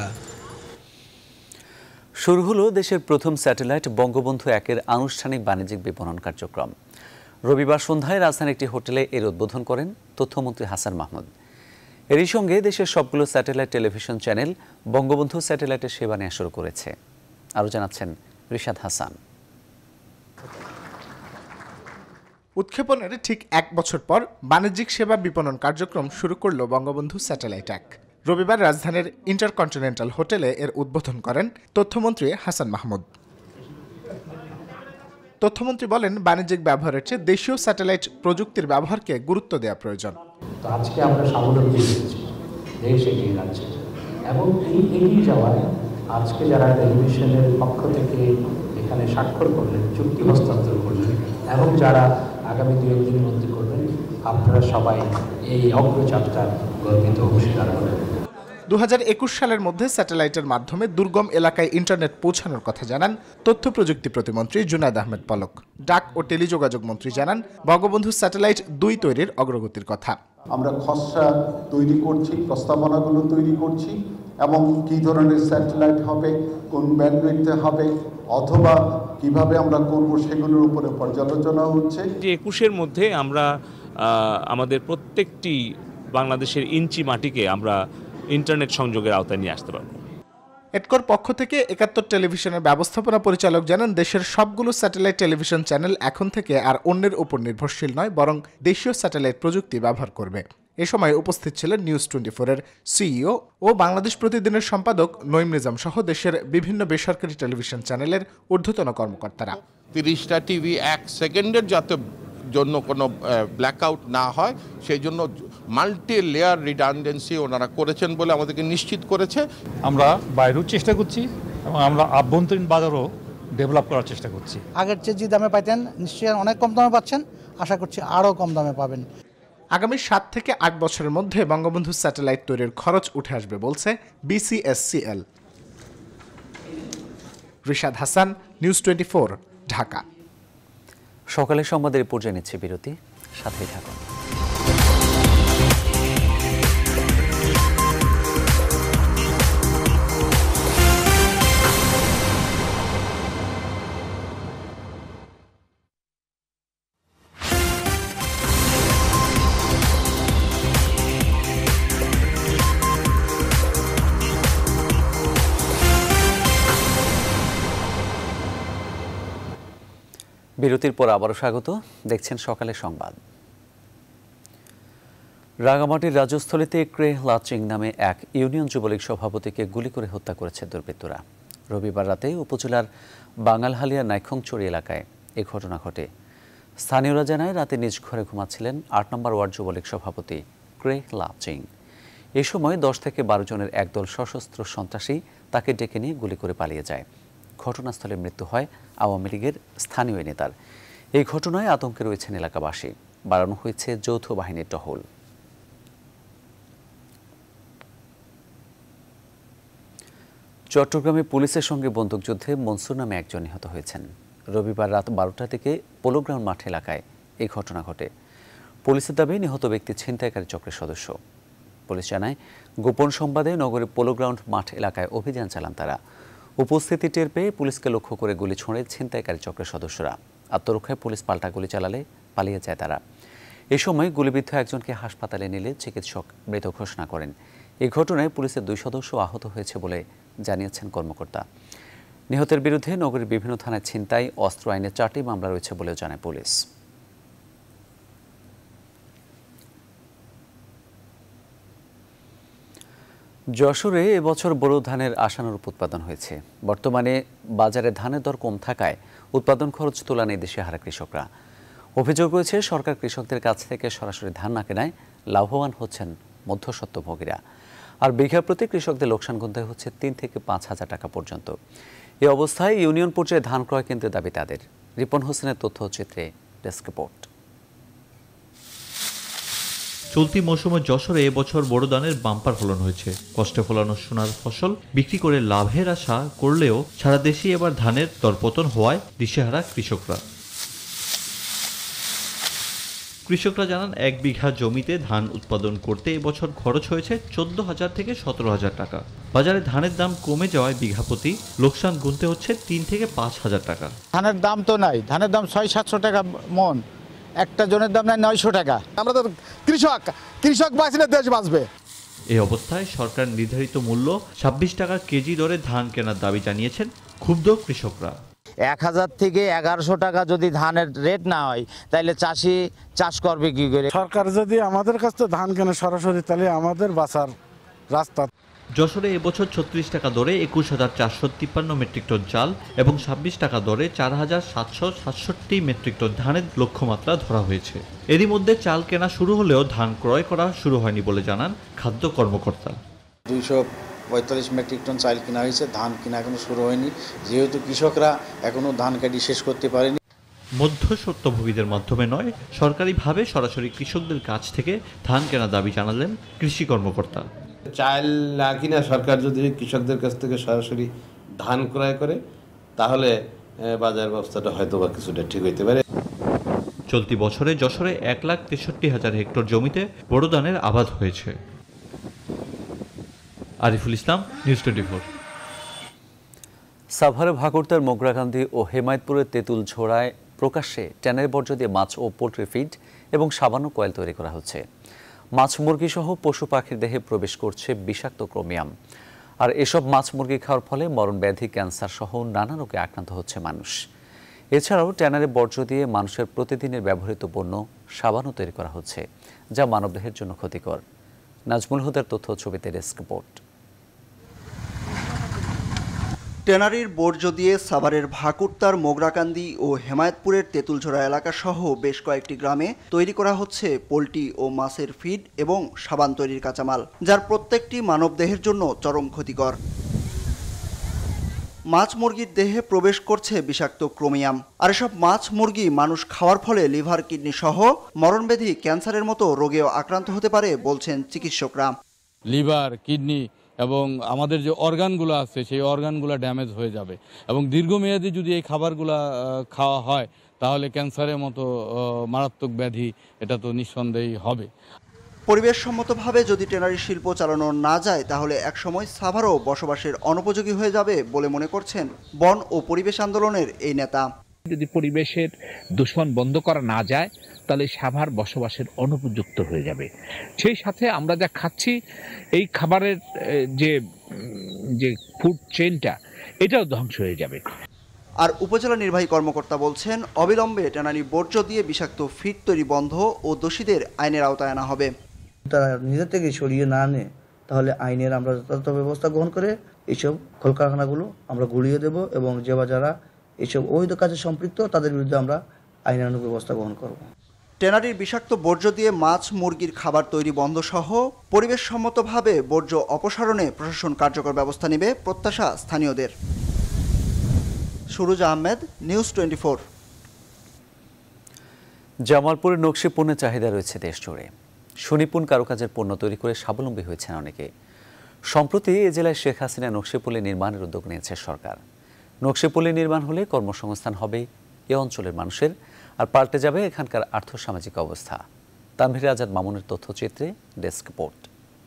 [SPEAKER 1] শুরু হলো দেশের প্রথম স্যাটেলাইট বঙ্গবন্ধু একের আনুষ্ঠানিক বাণিজ্যিক বিপণন কার্যক্রম। রবিবার সন্ধ্যায় রাজধানীর একটি হোটেলে এর উদ্বোধন করেন তথ্যমন্ত্রী হাসান মাহমুদ। এরই সঙ্গে দেশের সবগুলো স্যাটেলাইট টেলিভিশন চ্যানেল বঙ্গবন্ধু স্যাটেলাইটের সেবা নেওয়া শুরু করেছে। আরও জানাচ্ছেন রিশাদ হাসান।
[SPEAKER 26] উৎক্ষেপণের ঠিক এক বছর পর বাণিজ্যিক সেবা বিপণন কার্যক্রম শুরু করল বঙ্গবন্ধু স্যাটেলাইট এক। রবিবার রাজধানীর ইন্টারকন্টিনেন্টাল হোটেলে এর উদ্বোধন করেন তথ্যমন্ত্রী হাসান মাহমুদ। তথ্যমন্ত্রী বলেন, বাণিজ্যিক ব্যবহারের চেয়ে দেশীয় স্যাটেলাইট প্রযুক্তির ব্যবহারকে গুরুত্ব দেওয়া প্রয়োজন।
[SPEAKER 27] আজকে আমরা স্বাবলম্বী হয়েছি, দেশ এগিয়ে যাচ্ছে এবং এই এগিয়ে যাওয়ায় আজকে যারা টেলিভিশনের পক্ষ থেকে এখানে স্বাক্ষর করলেন, চুক্তি হস্তান্তর করলেন এবং যারা আগামী দুই একদিনের মধ্যে করবেন, আপনারা সবাই এই অগ্রযাত্রার গর্বিত অংশীদার হবেন।
[SPEAKER 26] দু হাজার একুশ সালের মধ্যে স্যাটেলাইটের মাধ্যমে দুর্গম এলাকায় ইন্টারনেট পৌঁছানোর কথা জানান তথ্য প্রযুক্তি প্রতিমন্ত্রী জুনায়েদ আহমেদ পলক। ডাক ও টেলিযোগাযোগ মন্ত্রী জানান, বঙ্গবন্ধু স্যাটেলাইট দুই তৈরির অগ্রগতির কথা।
[SPEAKER 28] আমরা খসড়া তৈরি করছি, প্রস্তাবনাগুলো তৈরি করছি এবং কী ধরনের স্যাটেলাইট হবে, কোন ব্যান্ডউইডথে হবে অথবা কিভাবে আমরা করব সেগুলোর উপরে পর্যালোচনা হচ্ছে।
[SPEAKER 29] একুশের মধ্যে আমরা আমাদের প্রত্যেকটি বাংলাদেশের ইঞ্চি মাটিকে আমরা ইন্টারনেট সংযোগের আওতায় নিয়ে আসতে পারব।
[SPEAKER 26] এডকোর পক্ষ থেকে একাত্তর টেলিভিশনের ব্যবস্থাপনা পরিচালক জানান, দেশের সবগুলো স্যাটেলাইট টেলিভিশন চ্যানেল এখন থেকে আর অন্যের উপর নির্ভরশীল নয়, বরং দেশীয় স্যাটেলাইট প্রযুক্তি ব্যবহার করবে। এ সময় উপস্থিত ছিলেন নিউজ টোয়েন্টি ফোরের সিইও ও বাংলাদেশ প্রতিদিনের সম্পাদক নঈম নিজাম সহ দেশের বিভিন্ন বেসরকারি টেলিভিশন চ্যানেলের ঊর্ধ্বতন কর্মকর্তারা।
[SPEAKER 30] তিরিশটা টিভি এক সেকেন্ডের যাতে জন্য কোনো ব্ল্যাকআউট না হয় সেই জন্য মাল্টি লেয়ার রিডান্ডেন্সি ওনারা করেছেন বলে আমাদেরকে নিশ্চিত করেছে।
[SPEAKER 31] আমরা বাইরেও চেষ্টা করছি এবং আমরা আভ্যন্তরীণ বাজারও ডেভেলপ করার চেষ্টা করছি।
[SPEAKER 32] আগের চেয়ে যে দামে পাইতেন নিশ্চয়ই অনেক কম দামে পাচ্ছেন, আশা করছি আরও কম দামে পাবেন।
[SPEAKER 26] আগামী সাত থেকে আট বছরের মধ্যে বঙ্গবন্ধু স্যাটেলাইট তৈরির খরচ উঠে আসবে বলছে BCSCL. Rishad Hasan, news twenty four, Dhaka.
[SPEAKER 1] সকালের সংবাদের পর্যায়ে নিচ্ছে বিরতি, সাথেই থাকুন। বিরতির পর আবারও স্বাগত, দেখছেন সকালের সংবাদ। রাঙামাটির রাজস্থলীতে ক্রে লাচিং নামে এক ইউনিয়ন যুবলীগ সভাপতিকে গুলি করে হত্যা করেছে দুর্বৃত্তরা। রবিবার রাতে উপজেলার বাঙালহালিয়া নাইখংচড়ি এলাকায় এ ঘটনা ঘটে। স্থানীয়রা জানায় রাতে নিজ ঘরে ঘুমাচ্ছিলেন আট নম্বর ওয়ার্ড যুবলীগ সভাপতি ক্রে লাচিং। এ সময় দশ থেকে বারো জনের একদল সশস্ত্র সন্ত্রাসী তাকে ডেকে নিয়ে গুলি করে পালিয়ে যায়। ঘটনাস্থলে মৃত্যু হয় আওয়ামী লীগের স্থানীয় নেতার। এই ঘটনায় আতঙ্কে রয়েছেন এলাকাবাসী। বাড়ানো হয়েছে যৌথ বাহিনীর টহল। চট্টগ্রামে পুলিশের সঙ্গে বন্দুকযুদ্ধে মনসুর নামে একজন নিহত হয়েছেন। রবিবার রাত বারোটা থেকে পোলো গ্রাউন্ড মাঠ এলাকায় এই ঘটনা ঘটে। পুলিশের দাবি নিহত ব্যক্তি ছিনতাইকারী চক্রের সদস্য। পুলিশ জানায় গোপন সংবাদে নগরের পোলো গ্রাউন্ড মাঠ এলাকায় অভিযান চালান তারা। উপস্থিতি টের পেয়ে পুলিশকে লক্ষ্য করে গুলি ছোঁড়ে ছিনতাইকারী চক্রের সদস্যরা। আত্মরক্ষায় পুলিশ পাল্টা গুলি চালালে পালিয়ে যায় তারা। এ সময় গুলিবিদ্ধ একজনকে হাসপাতালে নিলে চিকিৎসক মৃত ঘোষণা করেন। এই ঘটনায় পুলিশের দুই সদস্য আহত হয়েছে বলে জানিয়েছেন কর্মকর্তা। নিহতের বিরুদ্ধে নগরীর বিভিন্ন থানায় ছিনতাই, অস্ত্র আইনে চারটি মামলা রয়েছে বলেও জানায় পুলিশ। যশোরে এবছর বোরো ধানের আশানুরূপ উৎপাদন হয়েছে। বর্তমানে বাজারে ধানের দর কম থাকায় উৎপাদন খরচ তোলা নেই দিশেহারা কৃষকরা। অভিযোগ রয়েছে সরকার কৃষকদের কাছ থেকে সরাসরি ধান না কেনায় লাভবান হচ্ছেন মধ্যস্বত্বভোগীরা। আর বিঘা প্রতি কৃষকদের লোকসান গুনতে হচ্ছে তিন থেকে পাঁচ হাজার টাকা পর্যন্ত। এই অবস্থায় ইউনিয়ন পর্যায়ে ধান ক্রয় কেন্দ্রের দাবি তাদের। রিপন হোসেনের তথ্যচিত্রে ডেস্ক রিপোর্ট।
[SPEAKER 2] চলতি মৌসুমে যশোরে এবছর বোরো ধানের বাম্পার ফলন হয়েছে। কষ্টে ফলানো সোনার ফসল বিক্রি করে লাভের আশা করলেও সারা দেশে এবার ধানের দরপতন হওয়ায় দিশেহারা কৃষকরা। কৃষকরা জানান এক বিঘা জমিতে ধান উৎপাদন করতে এবছর খরচ হয়েছে চোদ্দ হাজার থেকে সতেরো হাজার টাকা। বাজারে ধানের দাম কমে যাওয়ায় বিঘা প্রতি লোকসান গুনতে হচ্ছে তিন থেকে পাঁচ হাজার টাকা।
[SPEAKER 3] ধানের দাম তো নাই, ধানের দাম ছয় সাতশো টাকা মন, একটা জনের দাম নাই নয়শো টাকা। আমরা তো কৃষক, কৃষক বাঁচলে দেশ বাঁচবে।
[SPEAKER 2] এই অবস্থায় সরকার নির্ধারিত মূল্য ছাব্বিশ টাকা কেজি দরে ধান কেনার দাবি জানিয়েছেন ক্ষুব্ধ কৃষকরা।
[SPEAKER 3] এক হাজার থেকে এগারোশো টাকা যদি ধানের রেট না হয় তাহলে চাষি চাষ করবে কি করে?
[SPEAKER 22] সরকার যদি আমাদের কাছ থেকে ধান কেনে সরাসরি, তাহলে আমাদের বাঁচার রাস্তা।
[SPEAKER 2] যশোরে এবছর ছত্রিশ টাকা দরে একুশ হাজার চারশো তিপ্পান্ন মেট্রিক টন চাল এবং ছাব্বিশ টাকা দরে চার হাজার সাতশো সাতষট্টি মেট্রিক টন ধানের লক্ষ্যমাত্রা ধরা হয়েছে। এরই মধ্যে চাল কেনা শুরু হলেও ধান ক্রয় করা শুরু হয়নি বলে জানান খাদ্য কর্মকর্তা।
[SPEAKER 3] দুইশো পঁয়তাল্লিশ মেট্রিক টন চাল কেনা হয়েছে, ধান কেনা এখনো শুরু হয়নি, যেহেতু কৃষকরা এখনো ধান কাটি শেষ করতে পারেনি।
[SPEAKER 2] মধ্যস্বত্বভোগীদের মাধ্যমে নয়, সরকারিভাবে সরাসরি কৃষকদের কাছ থেকে ধান কেনা দাবি জানালেন কৃষি কর্মকর্তা।
[SPEAKER 4] চাল না কিনা সরকার যদি কৃষকদের কাছ থেকে সরাসরি ধান ক্রয় করে তাহলে বাজার ব্যবস্থাটা হয়তো বা কিছুটা ঠিক হইতে পারে।
[SPEAKER 2] চলতি বছরে যশোরে এক লাখ তেষট্টি হাজার হেক্টর জমিতে বোরো ধানের আবাদ হয়েছে। Ariful Islam, news twenty four.
[SPEAKER 1] সাভারে ভাগড়তার মোগরাকান্দি ও হেমায়তপুরের তেঁতুল ঝোড়ায় প্রকাশ্যে ট্যানের বর্জ্য দিয়ে মাছ ও পোলট্রি ফিড এবং সাবান কয়েল তৈরি করা হচ্ছে। মাছ মুরগি সহ পশু পাখির দেহে প্রবেশ করছে বিষাক্ত ক্রোমিয়াম। আর এসব মাছ মুরগি খাওয়ার ফলে মরণ ব্যাধি, ক্যান্সার সহ নানা রোগে আক্রান্ত হচ্ছে মানুষ। এছাড়াও ট্যানারে বর্জ্য দিয়ে মানুষের প্রতিদিনের ব্যবহৃত পণ্য সাবানও তৈরি করা হচ্ছে, যা মানবদেহের জন্য ক্ষতিকর। নাজমুল হুদার তথ্য ছবিতে ডেস্ক রিপোর্ট।
[SPEAKER 5] ট্যানারির বর্জ্য দিয়ে সাভারের ভাকুরতার মোগরাকান্দি ও হেমায়তপুরের তেঁতুলঝোড়া এলাকাসহ বেশ কয়েকটি গ্রামে তৈরি করা হচ্ছে পোলট্রি ও মাছের ফিড এবং সাবান তৈরির কাঁচামাল, যার প্রত্যেকটি মানবদেহের জন্য চরম ক্ষতিকর। মাছ মুরগির দেহে প্রবেশ করছে বিষাক্ত ক্রোমিয়াম। আর এসব মাছ মুরগি মানুষ খাওয়ার ফলে লিভার, কিডনি সহ মরণব্যাধি, ক্যান্সারের মতো রোগেও আক্রান্ত হতে পারে বলছেন চিকিৎসকরা।
[SPEAKER 6] লিভার, কিডনি এবং আমাদের যে অর্গানগুলো আছে সেই অর্গানগুলো ড্যামেজ হয়ে যাবে এবং দীর্ঘমেয়াদী যদি এই খাবারগুলো খাওয়া হয় তাহলে ক্যান্সারের মতো মারাত্মক ব্যাধি এটা তো নিঃসন্দেহেই হবে।
[SPEAKER 5] পরিবেশসম্মতভাবে যদি ট্যানারি শিল্প চালানো না যায় তাহলে একসময় সাভারও বসবাসের অনুপযোগী হয়ে যাবে বলে মনে করছেন বন ও পরিবেশ আন্দোলনের এই নেতা।
[SPEAKER 7] যদি পরিবেশের দূষণ বন্ধ করা না যায় তাহলে সাভার বসবাসের অনুপযুক্ত হয়ে যাবে। সেই সাথে আমরা যা খাচ্ছি এই খাবারের যে যে ফুড চেইনটা এটাও ধ্বংস হয়ে যাবে।
[SPEAKER 5] আর উপজেলা নির্বাহী কর্মকর্তা বলছেন অবিলম্বে ট্যানারি বর্জ্য দিয়ে বিষাক্ত ফিড তৈরি বন্ধ ও দোষীদের আইনের আওতায় আনা হবে।
[SPEAKER 9] তারা নিজের থেকে সরিয়ে না আনে তাহলে আইনের আমরা যথাযথ ব্যবস্থা গ্রহণ করে এইসব কলকারখানাগুলো আমরা গুড়িয়ে দেব এবং যে বা যারা এইসব অবৈধ কাজে সম্পৃক্ত তাদের বিরুদ্ধে আমরা আইনানুগ ব্যবস্থা গ্রহণ করব।
[SPEAKER 5] ট্যানারির বিষাক্ত বর্জ্য দিয়ে মাছ মুরগির খাবার তৈরি বন্ধ সহ পরিবেশসম্মতভাবে বর্জ্য অপসারণে প্রশাসন কার্যকর ব্যবস্থা নেবে প্রত্যাশা স্থানীয়দের। Suruj Ahmed, news twenty four.
[SPEAKER 1] জামালপুরের নকশি পণ্যের চাহিদা রয়েছে দেশ জুড়ে। সুনিপুণ কারুকাজের পণ্য তৈরি করে স্বাবলম্বী হয়েছেন অনেকে। সম্প্রতি এ জেলায় শেখ হাসিনা নকশিপল্লী নির্মাণের উদ্যোগ নিয়েছে সরকার। নকশিপল্লী নির্মাণ হলে কর্মসংস্থান হবে এ অঞ্চলের মানুষের, আর পাল্টে যাবে এখানকার আর্থসামাজিক অবস্থা। তানভীর আজাদ মামুনের তথ্যচিত্রে ডেস্ক রিপোর্ট।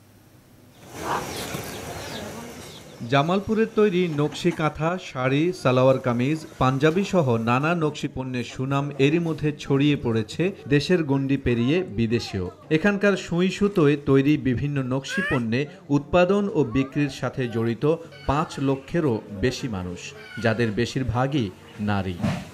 [SPEAKER 2] জামালপুরের তৈরি নকশি কাঁথা, শাড়ি, সালোয়ার কামিজ, পাঞ্জাবি সহ নানা নকশি পণ্যের সুনাম এরই মধ্যে ছড়িয়ে পড়েছে দেশের গণ্ডি পেরিয়ে বিদেশেও। এখানকার সুই সুতোয় তৈরি বিভিন্ন নকশি পণ্যে উৎপাদন ও বিক্রির সাথে জড়িত পাঁচ লক্ষেরও বেশি মানুষ, যাদের বেশিরভাগই নারী।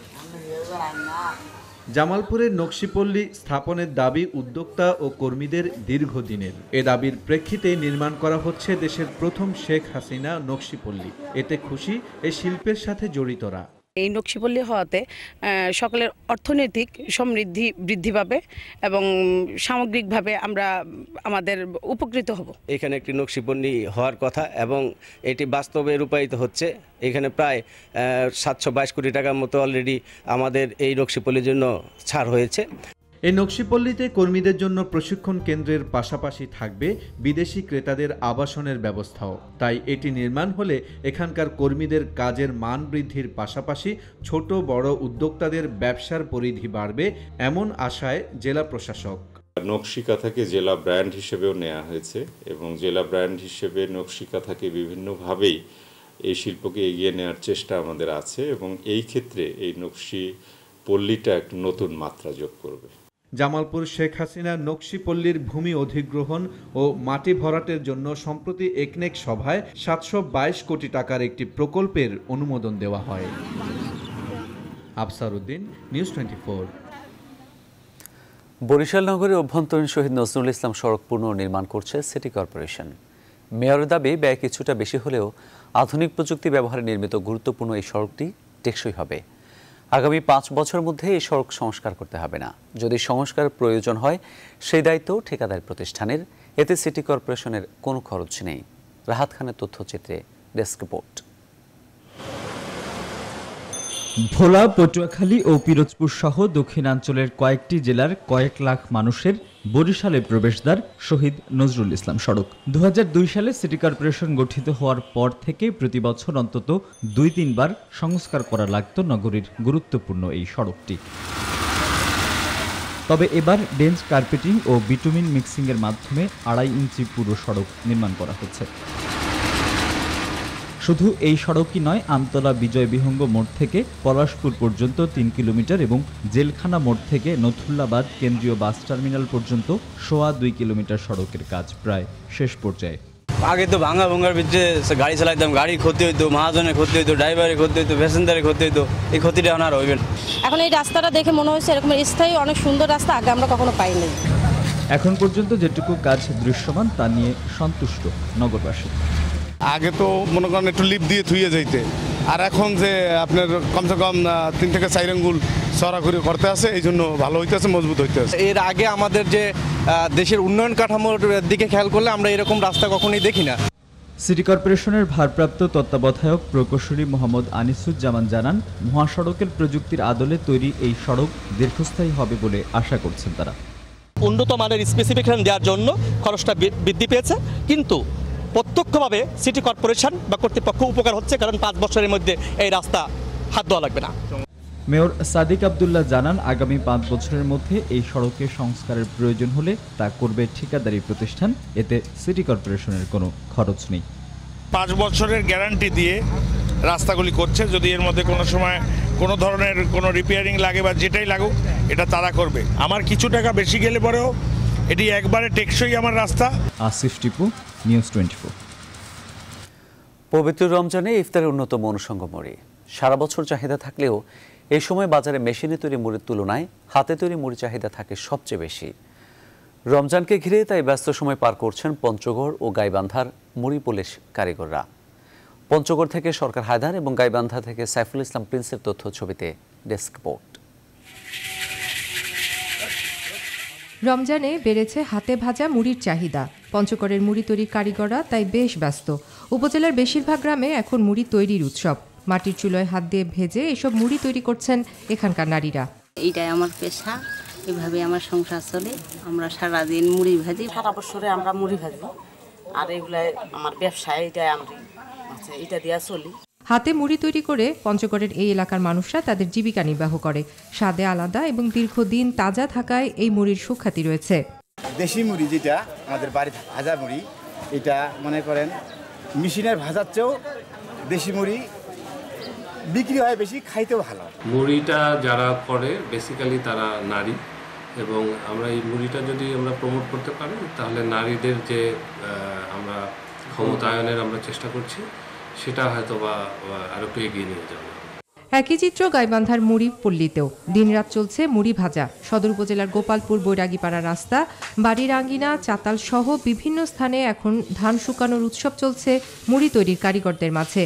[SPEAKER 2] জামালপুরের নকশিপল্লী স্থাপনের দাবি উদ্যোক্তা ও কর্মীদের দীর্ঘদিনের। এ দাবির প্রেক্ষিতে নির্মাণ করা হচ্ছে দেশের প্রথম শেখ হাসিনা নকশিপল্লী। এতে খুশি এই শিল্পের সাথে জড়িতরা।
[SPEAKER 8] এই নকশিপল্লী হওয়াতে সকলের অর্থনৈতিক সমৃদ্ধি বৃদ্ধি পাবে এবং সামগ্রিকভাবে আমরা আমাদের উপকৃত হব।
[SPEAKER 10] এখানে একটি নকশিপল্লী হওয়ার কথা এবং এটি বাস্তবে রূপায়িত হচ্ছে। এখানে প্রায় সাতশো বাইশ কোটি টাকার মতো অলরেডি আমাদের এই নকশিপল্লীর জন্য ছাড় হয়েছে।
[SPEAKER 2] এই নকশিপল্লীতে কর্মীদের জন্য প্রশিক্ষণ কেন্দ্রের পাশাপাশি থাকবে বিদেশি ক্রেতাদের আবাসনের ব্যবস্থাও। তাই এটি নির্মাণ হলে এখানকার কর্মীদের কাজের মান বৃদ্ধির পাশাপাশি ছোট বড় উদ্যোক্তাদের ব্যবসার পরিধি বাড়বে, এমন আশায় জেলা প্রশাসক।
[SPEAKER 11] নকশি কাঁথাকে জেলা ব্র্যান্ড হিসেবেও নেওয়া হয়েছে এবং জেলা ব্র্যান্ড হিসেবে নকশি কাঁথাকে বিভিন্নভাবেই এই শিল্পকে এগিয়ে নেওয়ার চেষ্টা আমাদের আছে এবং এই ক্ষেত্রে এই নকশি পল্লীটা এক নতুন মাত্রা যোগ করবে।
[SPEAKER 2] জামালপুর শেখ হাসিনা নকশিপল্লীর ভূমি অধিগ্রহণ ও মাটি ভরাটের জন্য সম্প্রতি একনেক সভায় সাতশো বাইশ কোটি টাকার একটি প্রকল্পের অনুমোদন দেওয়া হয়। Afsar Uddin, news twenty four.
[SPEAKER 1] Barishal নগরের অভ্যন্তরীণ শহীদ নজরুল ইসলাম সড়ক পুনর্নির্মাণ করছে সিটি কর্পোরেশন। মেয়রের দাবি ব্যয় কিছুটা বেশি হলেও আধুনিক প্রযুক্তি ব্যবহারে নির্মিত গুরুত্বপূর্ণ এই সড়কটি টেকসই হবে। আগামী পাঁচ বছরের মধ্যে এই সড়ক সংস্কার করতে হবে না। যদি সংস্কার প্রয়োজন হয় সেই দায়িত্ব ঠিকাদার প্রতিষ্ঠানের। এতে সিটি কর্পোরেশনের কোনো খরচ নেই। রাহাত খানের তথ্যচিত্রে ডেস্ক রিপোর্ট।
[SPEAKER 12] ভোলা, পটুয়াখালী ও পিরোজপুর সহ দক্ষিণাঞ্চলের কয়েকটি জেলার কয়েক লাখ মানুষের বরিশালে প্রবেশদ্বার শহীদ নজরুল ইসলাম সড়ক। দু হাজার দুই সালে সিটি কর্পোরেশন গঠিত হওয়ার পর থেকে প্রতি বছর অন্তত দুই তিনবার সংস্কার করা লাগত নগরীর গুরুত্বপূর্ণ এই সড়কটি। তবে এবার ডেন্স কার্পেটিং ও বিটুমিন মিক্সিংয়ের মাধ্যমে আড়াই ইঞ্চি পুরো সড়ক নির্মাণ করা হচ্ছে। শুধু এই সড়কই নয়, আমতলা বিজয় বিহঙ্গ মোড় থেকে পলাশপুর পর্যন্ত তিন কিলোমিটার এবং জেলখানা মোড় থেকে নথুল্লাবাদ কেন্দ্রীয় বাস টার্মিনাল পর্যন্ত সোয়া দুই কিলোমিটার সড়কের কাজ প্রায় শেষ পর্যায়ে।
[SPEAKER 13] আগে তো ভাঙা ভঙ্গার ভিতরে গাড়ি চালাইতাম, গাড়ি ক্ষতি হইতো, মহাজনের ক্ষতি হইতো, ড্রাইভারের ক্ষতি হইতো, প্যাসেঞ্জারের ক্ষতি হইতো। এই ক্ষতিটা এখন আর হইবে না।
[SPEAKER 8] এখন এই রাস্তাটা দেখে মনে হচ্ছে এরকম স্থায়ী অনেক সুন্দর রাস্তা, আগে আমরা কখনো পাইনি।
[SPEAKER 12] এখন পর্যন্ত যেটুকু কাজ দৃশ্যমান তা নিয়ে সন্তুষ্ট নগরবাসী।
[SPEAKER 22] আগে তো মনে করেন একটু লিপ দিয়ে থুয়ে যাইতে, আর এখন যে আপনার কমসে কম তিন থেকে চার আঙ্গুল সরাসরি করতে আছে, এই জন্য ভালো হইতেছে, মজবুত হইতেছে।
[SPEAKER 24] এর আগে আমাদের যে দেশের উন্নয়ন কাঠামোর দিকে খেয়াল করলে আমরা এরকম রাস্তা কখনোই দেখি না।
[SPEAKER 12] সিটি কর্পোরেশনের ভারপ্রাপ্ত তত্ত্বাবধায়ক প্রকৌশলী মোহাম্মদ আনিসুজ্জামান জানান, মহাসড়কের প্রযুক্তির আদলে তৈরি এই সড়ক দীর্ঘস্থায়ী হবে বলে আশা করছেন তারা।
[SPEAKER 14] উন্নত মানের স্পেসিফিকেশন দেওয়ার জন্য খরচটা বৃদ্ধি পেয়েছে, কিন্তু প্রত্যক্ষভাবে সিটি কর্পোরেশন বা কর্তৃপক্ষ উপকার হচ্ছে, কারণ পাঁচ বছরের মধ্যে এই রাস্তা হাত দেওয়া লাগবে না।
[SPEAKER 12] মেয়র সাদিক আব্দুল্লাহ জানান, আগামী পাঁচ বছরের মধ্যে এই সড়কের সংস্কারের প্রয়োজন হলে তা করবে ঠিকাদারি প্রতিষ্ঠান। এতে সিটি কর্পোরেশনের কোনো খরচ নেই।
[SPEAKER 22] পাঁচ বছরের গ্যারান্টি দিয়ে রাস্তাগুলি করছে। যদি এর মধ্যে কোনো সময় কোনো ধরনের কোনো রিপেয়ারিং লাগে বা যেটাই লাগুক, এটা তারা করবে। আমার কিছু টাকা বেশি গেলে পরেও এটি একবারে টেকসই আমার রাস্তা।
[SPEAKER 12] Asif Tipu, news twenty four.
[SPEAKER 1] পবিত্র রমজানে ইফতারের অন্যতম অনুষঙ্গ মুড়ি। সারা বছর চাহিদা থাকলেও এই সময় বাজারে মেশিনে তৈরি মুড়ির তুলনায় হাতে তৈরি মুড়ি চাহিদা থাকে সবচেয়ে বেশি। রমজানকে ঘিরে তাই ব্যস্ত সময় পার করছেন পঞ্চগড় ও গাইবান্ধার মুড়ি পুলিশ কারিগররা। পঞ্চগড় থেকে সরকার হায়দার এবং গাইবান্ধা থেকে সাইফুল ইসলাম প্রিন্সের তথ্য ছবিতে ডেস্ক রিপোর্ট।
[SPEAKER 15] রমজানে বেড়েছে হাতে ভাজা মুড়ির চাহিদা। পঞ্চগড়ের মুড়ি তৈরির কারিগররা তাই বেশ ব্যস্ত। উপজেলার বেশিরভাগ গ্রামে এখন মুড়ি তৈরির উৎসব। মাটির চুলোয় হাত দিয়ে ভেজে এসব মুড়ি তৈরি করছেন এখানকার নারীরা।
[SPEAKER 16] এইটাই আমার পেশা, এভাবে আমার সংসার চলে। আমরা সারাদিন মুড়ি ভাজি,
[SPEAKER 17] সারা বছরে আমরা মুড়ি ভাজি, আর এগুলাই আমার ব্যবসা, এইটাই আমরা এটা দিয়া চলি।
[SPEAKER 15] হাতে মুড়ি তৈরি করে পঞ্চগড়ের এই এলাকার মানুষরা তাদের জীবিকা নির্বাহ করে। স্বাদে আলাদা এবং দীর্ঘদিন তাজা থাকায় এই মুড়ির সুখ্যাতি রয়েছে।
[SPEAKER 3] দেশি মুড়ি যেটা আমাদের বাড়িতে ভাজা মুড়ি, এটা মনে করেন মেশিনের ভাজার চেয়েও দেশি মুড়ি বিক্রি হয় বেশি, খাইতেও ভালো।
[SPEAKER 18] মুড়িটা যারা করে বেসিক্যালি তারা নারী, এবং আমরা এই মুড়িটা যদি আমরা প্রমোট করতে পারি তাহলে নারীদের যে আমরা ক্ষমতায়নের আমরা চেষ্টা করছি সেটা হয়তো বা আরো একটু এগিয়ে নিয়ে যাবে।
[SPEAKER 15] একই চিত্র গাইবান্ধার মুড়ি পল্লীতেও দিনরাত চলছে মুড়ি ভাজা। সদর উপজেলার গোপালপুর বৈরাগীপাড়া রাস্তা, বাড়ির আঙ্গিনা, চাতাল সহ বিভিন্ন স্থানে এখন ধান শুকানোর উৎসব চলছে মুড়ি তৈরির কারিগরদের মাঝে।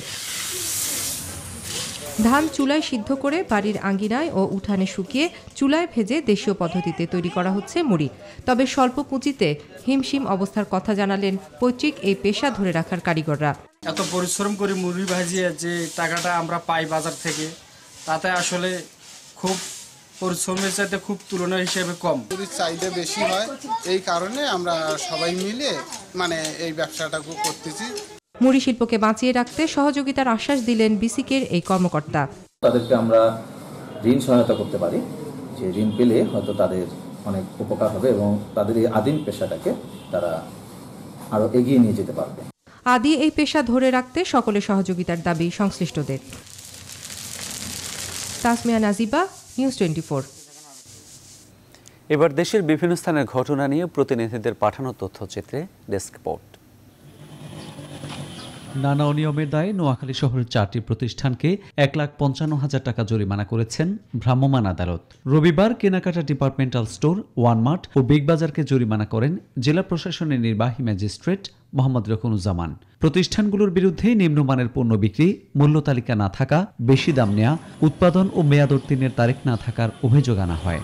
[SPEAKER 15] ধান চুলায় সিদ্ধ করে বাড়ির আঙ্গিনায় ও উঠানে শুকিয়ে চুলায় ভেজে দেশীয় পদ্ধতিতে তৈরি করা হচ্ছে মুড়ি। তবে স্বল্প পুঁজিতে হিমশিম অবস্থার কথা জানালেন পৈতৃক এই পেশা ধরে রাখার কারিগররা।
[SPEAKER 19] এত পরিশ্রম করে মুড়ি ভাজিয়ে যে টাকাটা আমরা পাই বাজার থেকে, তাতে আসলে খুব পরিশ্রমের চাইতে খুব তুলনা হিসেবে কম।
[SPEAKER 20] মুড়ির চাহিদা বেশি হয়, এই কারণে আমরা সবাই মিলে মানে এই ব্যবসাটা করতেছি।
[SPEAKER 15] মুড়ি শিল্পকে বাঁচিয়ে রাখতে সহযোগিতার আশ্বাস দিলেন বিসিকের এই কর্মকর্তা।
[SPEAKER 21] তাদেরকে আমরা ঋণ সহায়তা করতে পারি, যে ঋণ পেলে হয়তো তাদের অনেক উপকার হবে এবং তাদের এই আদিম পেশাটাকে তারা আরো এগিয়ে নিয়ে যেতে পারবে।
[SPEAKER 15] আদি এই পেশা ধরে রাখতে সকলের সহযোগিতার দাবি সংশ্লিষ্টদের। Tasmia Naziba, news twenty four.
[SPEAKER 1] এবার দেশের বিভিন্ন স্থানের ঘটনা নিয়ে প্রতিনিধিদের পাঠানো তথ্যচিত্রে ডেস্ক রিপোর্ট।
[SPEAKER 2] নানা অনিয়মের দায়ে নোয়াখালী শহরের চারটি প্রতিষ্ঠানকে এক লাখ পঞ্চান্ন হাজার টাকা জরিমানা করেছেন ভ্রাম্যমাণ আদালত। রবিবার কেনাকাটা ডিপার্টমেন্টাল স্টোর, ওয়ানমার্ট ও বিগ বাজারকে জরিমানা করেন জেলা প্রশাসনের নির্বাহী ম্যাজিস্ট্রেট মোহাম্মদ রকুনুজ্জামান। প্রতিষ্ঠানগুলোর বিরুদ্ধে নিম্নমানের পণ্য বিক্রি, মূল্য তালিকা না থাকা, বেশি দাম নেওয়া, উৎপাদন ও মেয়াদ উত্তীর্ণের তারিখ না থাকার অভিযোগ আনা হয়।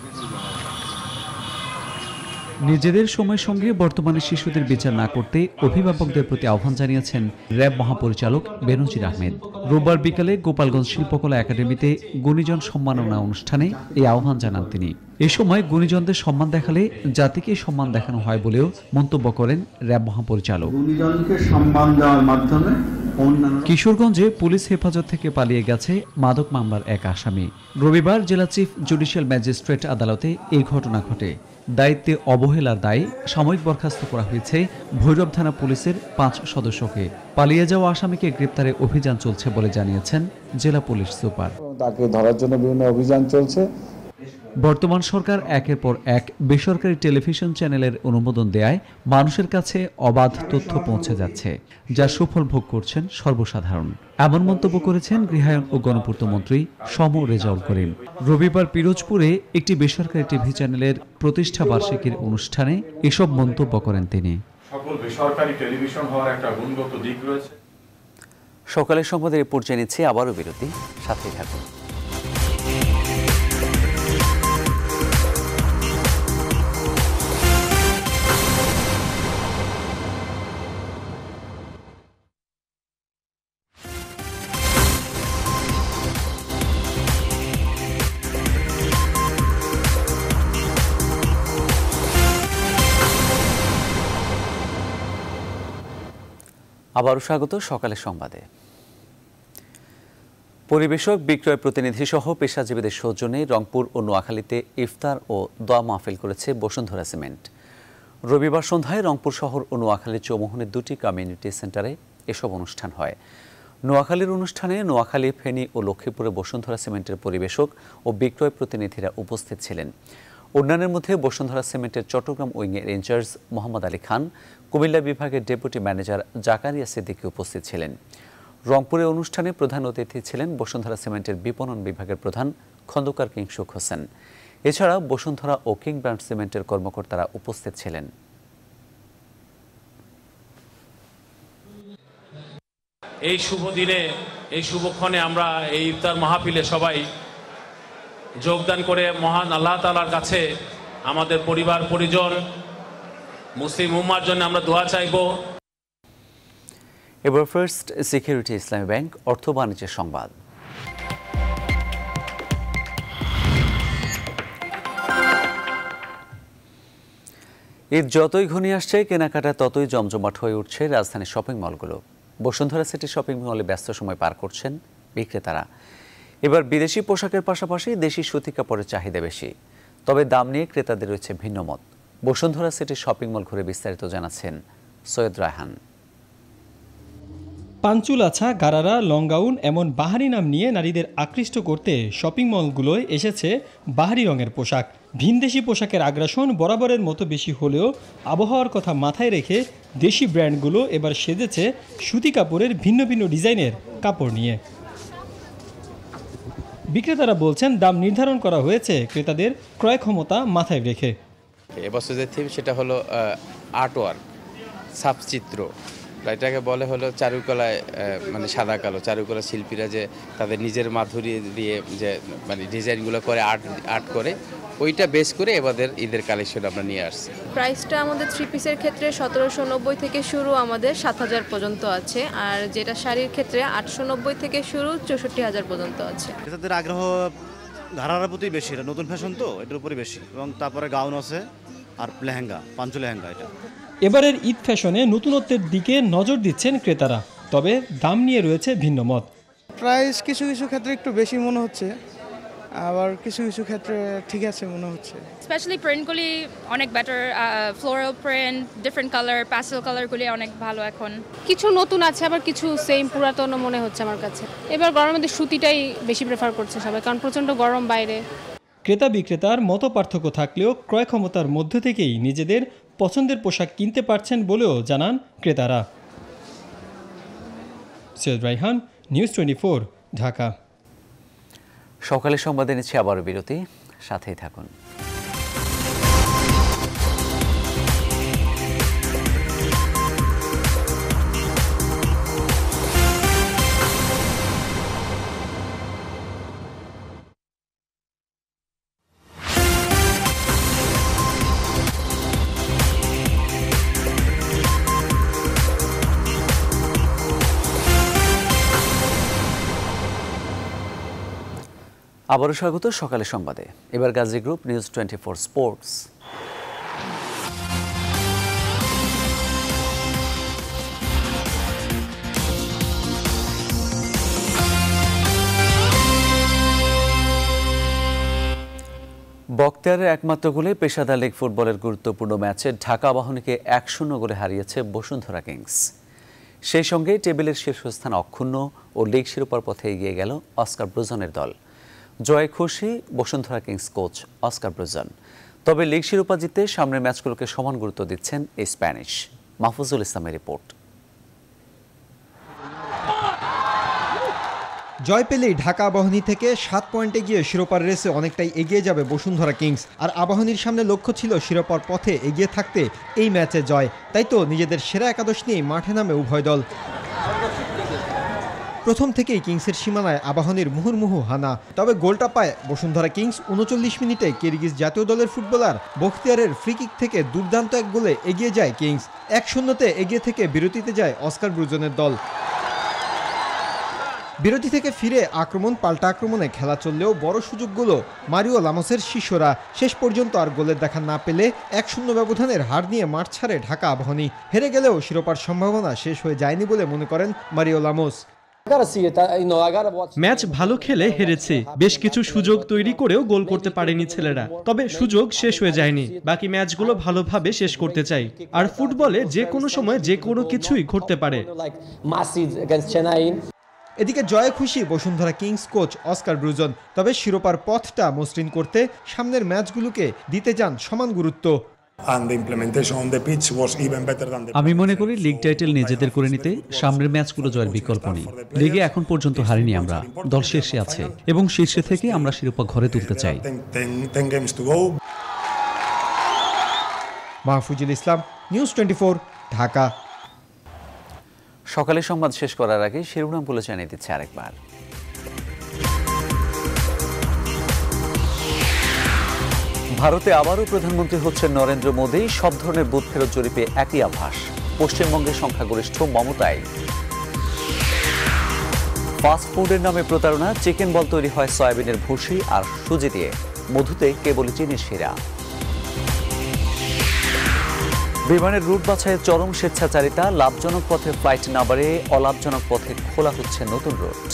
[SPEAKER 2] নিজেদের সময়ের সঙ্গে বর্তমানে শিশুদের বিচার না করতে অভিভাবকদের প্রতি আহ্বান জানিয়েছেন র্যাব মহাপরিচালক বেনজির আহমেদ। রোববার বিকালে গোপালগঞ্জ শিল্পকলা একাডেমিতে গুণীজন সম্মাননা অনুষ্ঠানে এই আহ্বান জানান তিনি। এ সময় গুণীজনদের সম্মান দেখালে জাতিকে সম্মান দেখানো হয় বলেও মন্তব্য করেন র্যাব মহাপরিচালক।
[SPEAKER 23] গুণীজনকে সম্মান দেওয়ার মাধ্যমে
[SPEAKER 2] কিশোরগঞ্জে পুলিশ হেফাজত থেকে পালিয়ে গেছে মাদক মামলার এক আসামি। রবিবার জেলা চিফ জুডিশিয়াল ম্যাজিস্ট্রেট আদালতে এই ঘটনা ঘটে। দায়িত্বে অবহেলার দায়ে সাময়িক বরখাস্ত করা হয়েছে ভৈরব থানা পুলিশের পাঁচ সদস্যকে। পালিয়ে যাওয়া আসামিকে গ্রেপ্তারে অভিযান চলছে বলে জানিয়েছেন জেলা পুলিশ সুপার।
[SPEAKER 23] তাকে ধরার জন্য বিভিন্ন অভিযান চলছে।
[SPEAKER 2] বর্তমান সরকার একের পর এক বেসরকারি টেলিভিশন চ্যানেলের অনুমোদন দেয়ায় মানুষের কাছে অবাধ তথ্য পৌঁছে যাচ্ছে, যার সুফল ভোগ করছেন সর্বসাধারণ। এমন মন্তব্য করেছেন গৃহায়ন ও গণপূর্ত মন্ত্রী সম রেজাউল করিম। রবিবার পিরোজপুরে একটি বেসরকারি টিভি চ্যানেলের প্রতিষ্ঠা বার্ষিকীর অনুষ্ঠানে এসব মন্তব্য করেন তিনি।
[SPEAKER 25] সকল বেসরকারি টেলিভিশন হওয়ার একটা গুণগত দিক রয়েছে।
[SPEAKER 1] সকালের সংবাদের রিপোর্ট জেনেছি, আবারও বিরতি, সাথেই থাকুন। আবারও স্বাগত সকালের সংবাদে। পরিবেশক, বিক্রয় প্রতিনিধি সহ পেশাজীবীদের সৌজন্যে রংপুর ও নোয়াখালীতে ইফতার ও দোয়া মাহফিল করেছে বসুন্ধরা সিমেন্ট। রবিবার সন্ধ্যায় রংপুর শহর ও নোয়াখালীর চৌমুহনের দুটি কমিউনিটি সেন্টারে এসব অনুষ্ঠান হয়। নোয়াখালীর অনুষ্ঠানে নোয়াখালী, ফেনী ও লক্ষ্মীপুরে বসুন্ধরা সিমেন্টের পরিবেশক ও বিক্রয় প্রতিনিধিরা উপস্থিত ছিলেন। অন্যান্যের মধ্যে বসুন্ধরা সিমেন্টের চট্টগ্রাম উইংয়ের ইনচার্জ মোহাম্মদ আলী খান, কুমিল্লা বিভাগের ডেপুটি ম্যানেজার জাকারিয়া সিদ্দিকী উপস্থিত ছিলেন। রংপুরে অনুষ্ঠানে প্রধান অতিথি ছিলেন বসুন্ধরা সিমেন্টের বিপণন বিভাগের প্রধান খন্দকার কিংসুক হোসেন। এছাড়া বসুন্ধরা ও কিং ব্র্যান্ড সিমেন্টের কর্মকর্তারা উপস্থিত ছিলেন।
[SPEAKER 27] এই শুভ দিনে, এই শুভক্ষণে আমরা এই ইফতার মাহফিলে সবাই যোগদান করে মহান আল্লাহ তাআলার কাছে আমাদের পরিবার পরিজন মুসলিম উম্মার জন্য আমরা দোয়া চাইব।
[SPEAKER 1] এবার ফার্স্ট সিকিউরিটি ইসলামী ব্যাংক অর্থ বাণিজ্যের সংবাদ। ঈদ যতই ঘনিয়ে আসছে কেনাকাটা ততই জমজমাট হয়ে উঠছে রাজধানীর শপিং মলগুলো। বসুন্ধরা সিটি শপিং মলে ব্যস্ত সময় পার করছেন বিক্রেতারা। এবার বিদেশি পোশাকের পাশাপাশি দেশি সুতি কাপড়ের চাহিদা বেশি, তবে দাম নিয়ে ক্রেতাদের রয়েছে ভিন্ন মত। বসুন্ধরা সিটি শপিং মল ঘুরে বিস্তারিত জানাচ্ছেন সৈয়দ রায়হান।
[SPEAKER 4] পাঞ্চুলাছা, গারারা, লংগাউন এমন বাহারি নাম নিয়ে নারীদের আকৃষ্ট করতে শপিং মলগুলোয় এসেছে বাহারি রঙের পোশাক। ভিনদেশি পোশাকের আগ্রাসন বরাবরের মতো বেশি হলেও আবহাওয়ার কথা মাথায় রেখে দেশি ব্র্যান্ডগুলো এবার সেজেছে সুতি কাপড়ের ভিন্ন ভিন্ন ডিজাইনের কাপড় নিয়ে। বিক্রেতারা বলছেন দাম নির্ধারণ করা হয়েছে ক্রেতাদের ক্রয় ক্ষমতা মাথায় রেখে।
[SPEAKER 5] এবছর যে থিম সেটা হলো আর্ট ওয়ার্ক, ছাপচিত্র, এটাকে বলে হলো চারুকলায় মানে সাদা কালো চারুকলা শিল্পীরা যে তাদের নিজের মাধুরী দিয়ে যে মানে ডিজাইনগুলো করে আর্ট আর্ট করে ওইটা বেস করে এবারের ঈদের কালেকশন আমরা নিয়ে আসছি।
[SPEAKER 6] প্রাইসটা আমাদের থ্রি পিসের ক্ষেত্রে সতেরোশো নব্বই থেকে শুরু আমাদের সাত হাজার পর্যন্ত আছে, আর যেটা শাড়ির ক্ষেত্রে আটশো নব্বই থেকে শুরু চৌষট্টি হাজার পর্যন্ত আছে।
[SPEAKER 7] এটাদের আগ্রহ ঘাড়ার প্রতি বেশি, এটা নতুন ফ্যাশন তো এটার উপরে বেশি, এবং তারপরে গাউন আছে আর লেহেঙ্গা, পাঞ্চু লেহেঙ্গা। এটা
[SPEAKER 4] এবারের ঈদ ফ্যাশনে নতুনত্বের দিকে নজর দিচ্ছেন ক্রেতারা, তবে দাম নিয়ে রয়েছে ভিন্ন মত।
[SPEAKER 9] প্রাইস কিছু কিছু ক্ষেত্রে একটু বেশি মনে হচ্ছে, আবার কিছু কিছু ক্ষেত্রে ঠিক আছে মনে হচ্ছে।
[SPEAKER 10] স্পেশালি প্রিন্টগুলি অনেক better, floral print, different colour, pastel কালারগুলি অনেক ভালো। এখন
[SPEAKER 26] কিছু নতুন আছে, আবার কিছু সেম পুরাতন মনে হচ্ছে আমার কাছে। এবার গরমের মধ্যে সুতিটাই বেশি প্রেফার করছে সবাই, কারণ প্রচণ্ড গরম বাইরে।
[SPEAKER 4] ক্রেতা বিক্রেতার মত পার্থক্য থাকলেও ক্রয় ক্ষমতার মধ্য থেকেই নিজেদের পছন্দের পোশাক কিনতে পারছেন বলেও জানান ক্রেতারা। Syed Raihan, news twenty four, Dhaka.
[SPEAKER 1] সকালের সংবাদে নিচ্ছে আবারও বিরতি, সাথেই থাকুন। আবারও স্বাগত সকালের সংবাদে। এবার Gazi group news twenty four sports. বখতিয়ারের একমাত্র গোলে পেশাদার লীগ ফুটবলের গুরুত্বপূর্ণ ম্যাচে ঢাকা আবাহনীকে এক শূন্য গোলে হারিয়েছে বসুন্ধরা কিংস। সেই সঙ্গে টেবিলের শীর্ষস্থান অক্ষুণ্ণ ও লীগ শিরোপার পথে এগিয়ে গেল অস্কার ব্রুজনের দল। জয়ে খুশি Bashundhara Kings coach Oscar Bruzon, তবে লীগ শিরোপা জিততে সামনের ম্যাচগুলোকে সমান গুরুত্ব দিচ্ছেন এই স্প্যানিশ। মাহফুজুল ইসলামের রিপোর্ট।
[SPEAKER 28] জয় পেলেই ঢাকা আবাহনী থেকে সাত পয়েন্টে গিয়ে শিরোপার রেসে অনেকটাই এগিয়ে যাবে বসুন্ধরা কিংস। আর আবাহনীর সামনে লক্ষ্য ছিল শিরোপার পথে এগিয়ে থাকতে এই ম্যাচে জয়, তাই তো নিজেদের সেরা একাদশ নিয়েই মাঠে নামে উভয় দল। প্রথম থেকেই কিংসের সীমানায় আবাহনীর মুহুর্মুহু হানা, তবে গোলটা পায় বসুন্ধরা কিংস উনচল্লিশ মিনিটে কিরগিজ জাতীয় দলের ফুটবলার বখতিয়ারের ফ্রিকিক থেকে দুর্দান্ত এক গোলে এগিয়ে যায় কিংস। এক শূন্যতে এগিয়ে থেকে বিরতিতে যায় অস্কার ব্রুজনের দল। বিরতি থেকে ফিরে আক্রমণ পাল্টা আক্রমণে খেলা চললেও বড় সুযোগগুলো মারিও লামোসের শিষ্যরা। শেষ পর্যন্ত আর গোলের দেখা না পেলে এক শূন্য ব্যবধানের হার নিয়ে মাঠ ছাড়ে ঢাকা আবাহনী। হেরে গেলেও শিরোপার সম্ভাবনা শেষ হয়ে যায়নি বলে মনে করেন মারিও লামোস।
[SPEAKER 4] ম্যাচ ভালো খেলে হেরেছে, বেশ কিছু সুযোগ তৈরি করেও গোল করতে পারেনি ছেলেরা, তবে সুযোগ শেষ হয়ে যায়নি। বাকি ম্যাচগুলো ভালোভাবে শেষ করতে চাই, আর ফুটবলে যে কোনো সময় যে কোনো কিছুই ঘটতে পারে।
[SPEAKER 28] এদিকে জয়ে খুশি Bashundhara Kings coach Oscar Bruzon, তবে শিরোপার পথটা মসৃণ করতে সামনের ম্যাচগুলোকে দিতে চান সমান গুরুত্ব।
[SPEAKER 1] আমি মনে করি লিগ টাইটেল নিজেদের করে নিতে সামনের ম্যাচগুলো জয়ের বিকল্প নেই। লিগে এখন পর্যন্ত হারিনি আমরা, দল শীর্ষে আছে এবং শীর্ষে থেকে আমরা শিরোপা ঘরে তুলতে চাই।
[SPEAKER 28] Mahfuzul Islam, news twenty four, Dhaka.
[SPEAKER 1] সকালের সংবাদ শেষ করার আগে শিরোনামগুলো জানিয়ে দিচ্ছে আরেকবার। ভারতে আবারও প্রধানমন্ত্রী হচ্ছেন নরেন্দ্র মোদী। সব ধরনের বুথ ফেরত জরিপে একই আভাস। পশ্চিমবঙ্গের সংখ্যাগরিষ্ঠ মমতাই। ফাস্ট ফুডের নামে প্রতারণা। চিকেন বল তৈরি হয় সয়াবিনের ভুসি আর সুজি দিয়ে। মধুতে কেবল চিনির শিরা। বিমানের রুট বাছাইয়ের চরম স্বেচ্ছাচারিতা। লাভজনক পথে ফ্লাইট না বাড়ে অলাভজনক পথে খোলা হচ্ছে নতুন রুট।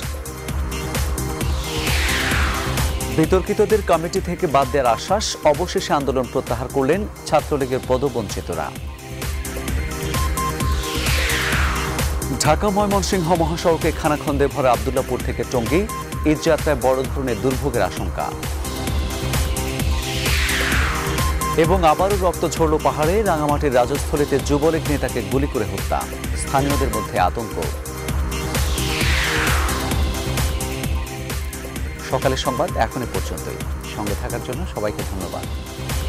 [SPEAKER 1] বিতর্কিতদের কমিটি থেকে বাদ দেওয়ার আশ্বাস। অবশেষে আন্দোলন প্রত্যাহার করলেন ছাত্রলীগের পদবঞ্চিতরা। ঢাকা ময়মনসিংহ মহাসড়কে খানাখন্দে ভরা আবদুল্লাপুর থেকে টঙ্গী। ঈদযাত্রায় বড় ধরনের দুর্ভোগের আশঙ্কা। এবং আবারও রক্ত ঝরল পাহাড়ে। রাঙামাটির রাজস্থলীতে যুবলীগ নেতাকে গুলি করে হত্যা। স্থানীয়দের মধ্যে আতঙ্ক। সকালের সংবাদ এখন পর্যন্তই। সঙ্গে থাকার জন্য সবাইকে ধন্যবাদ।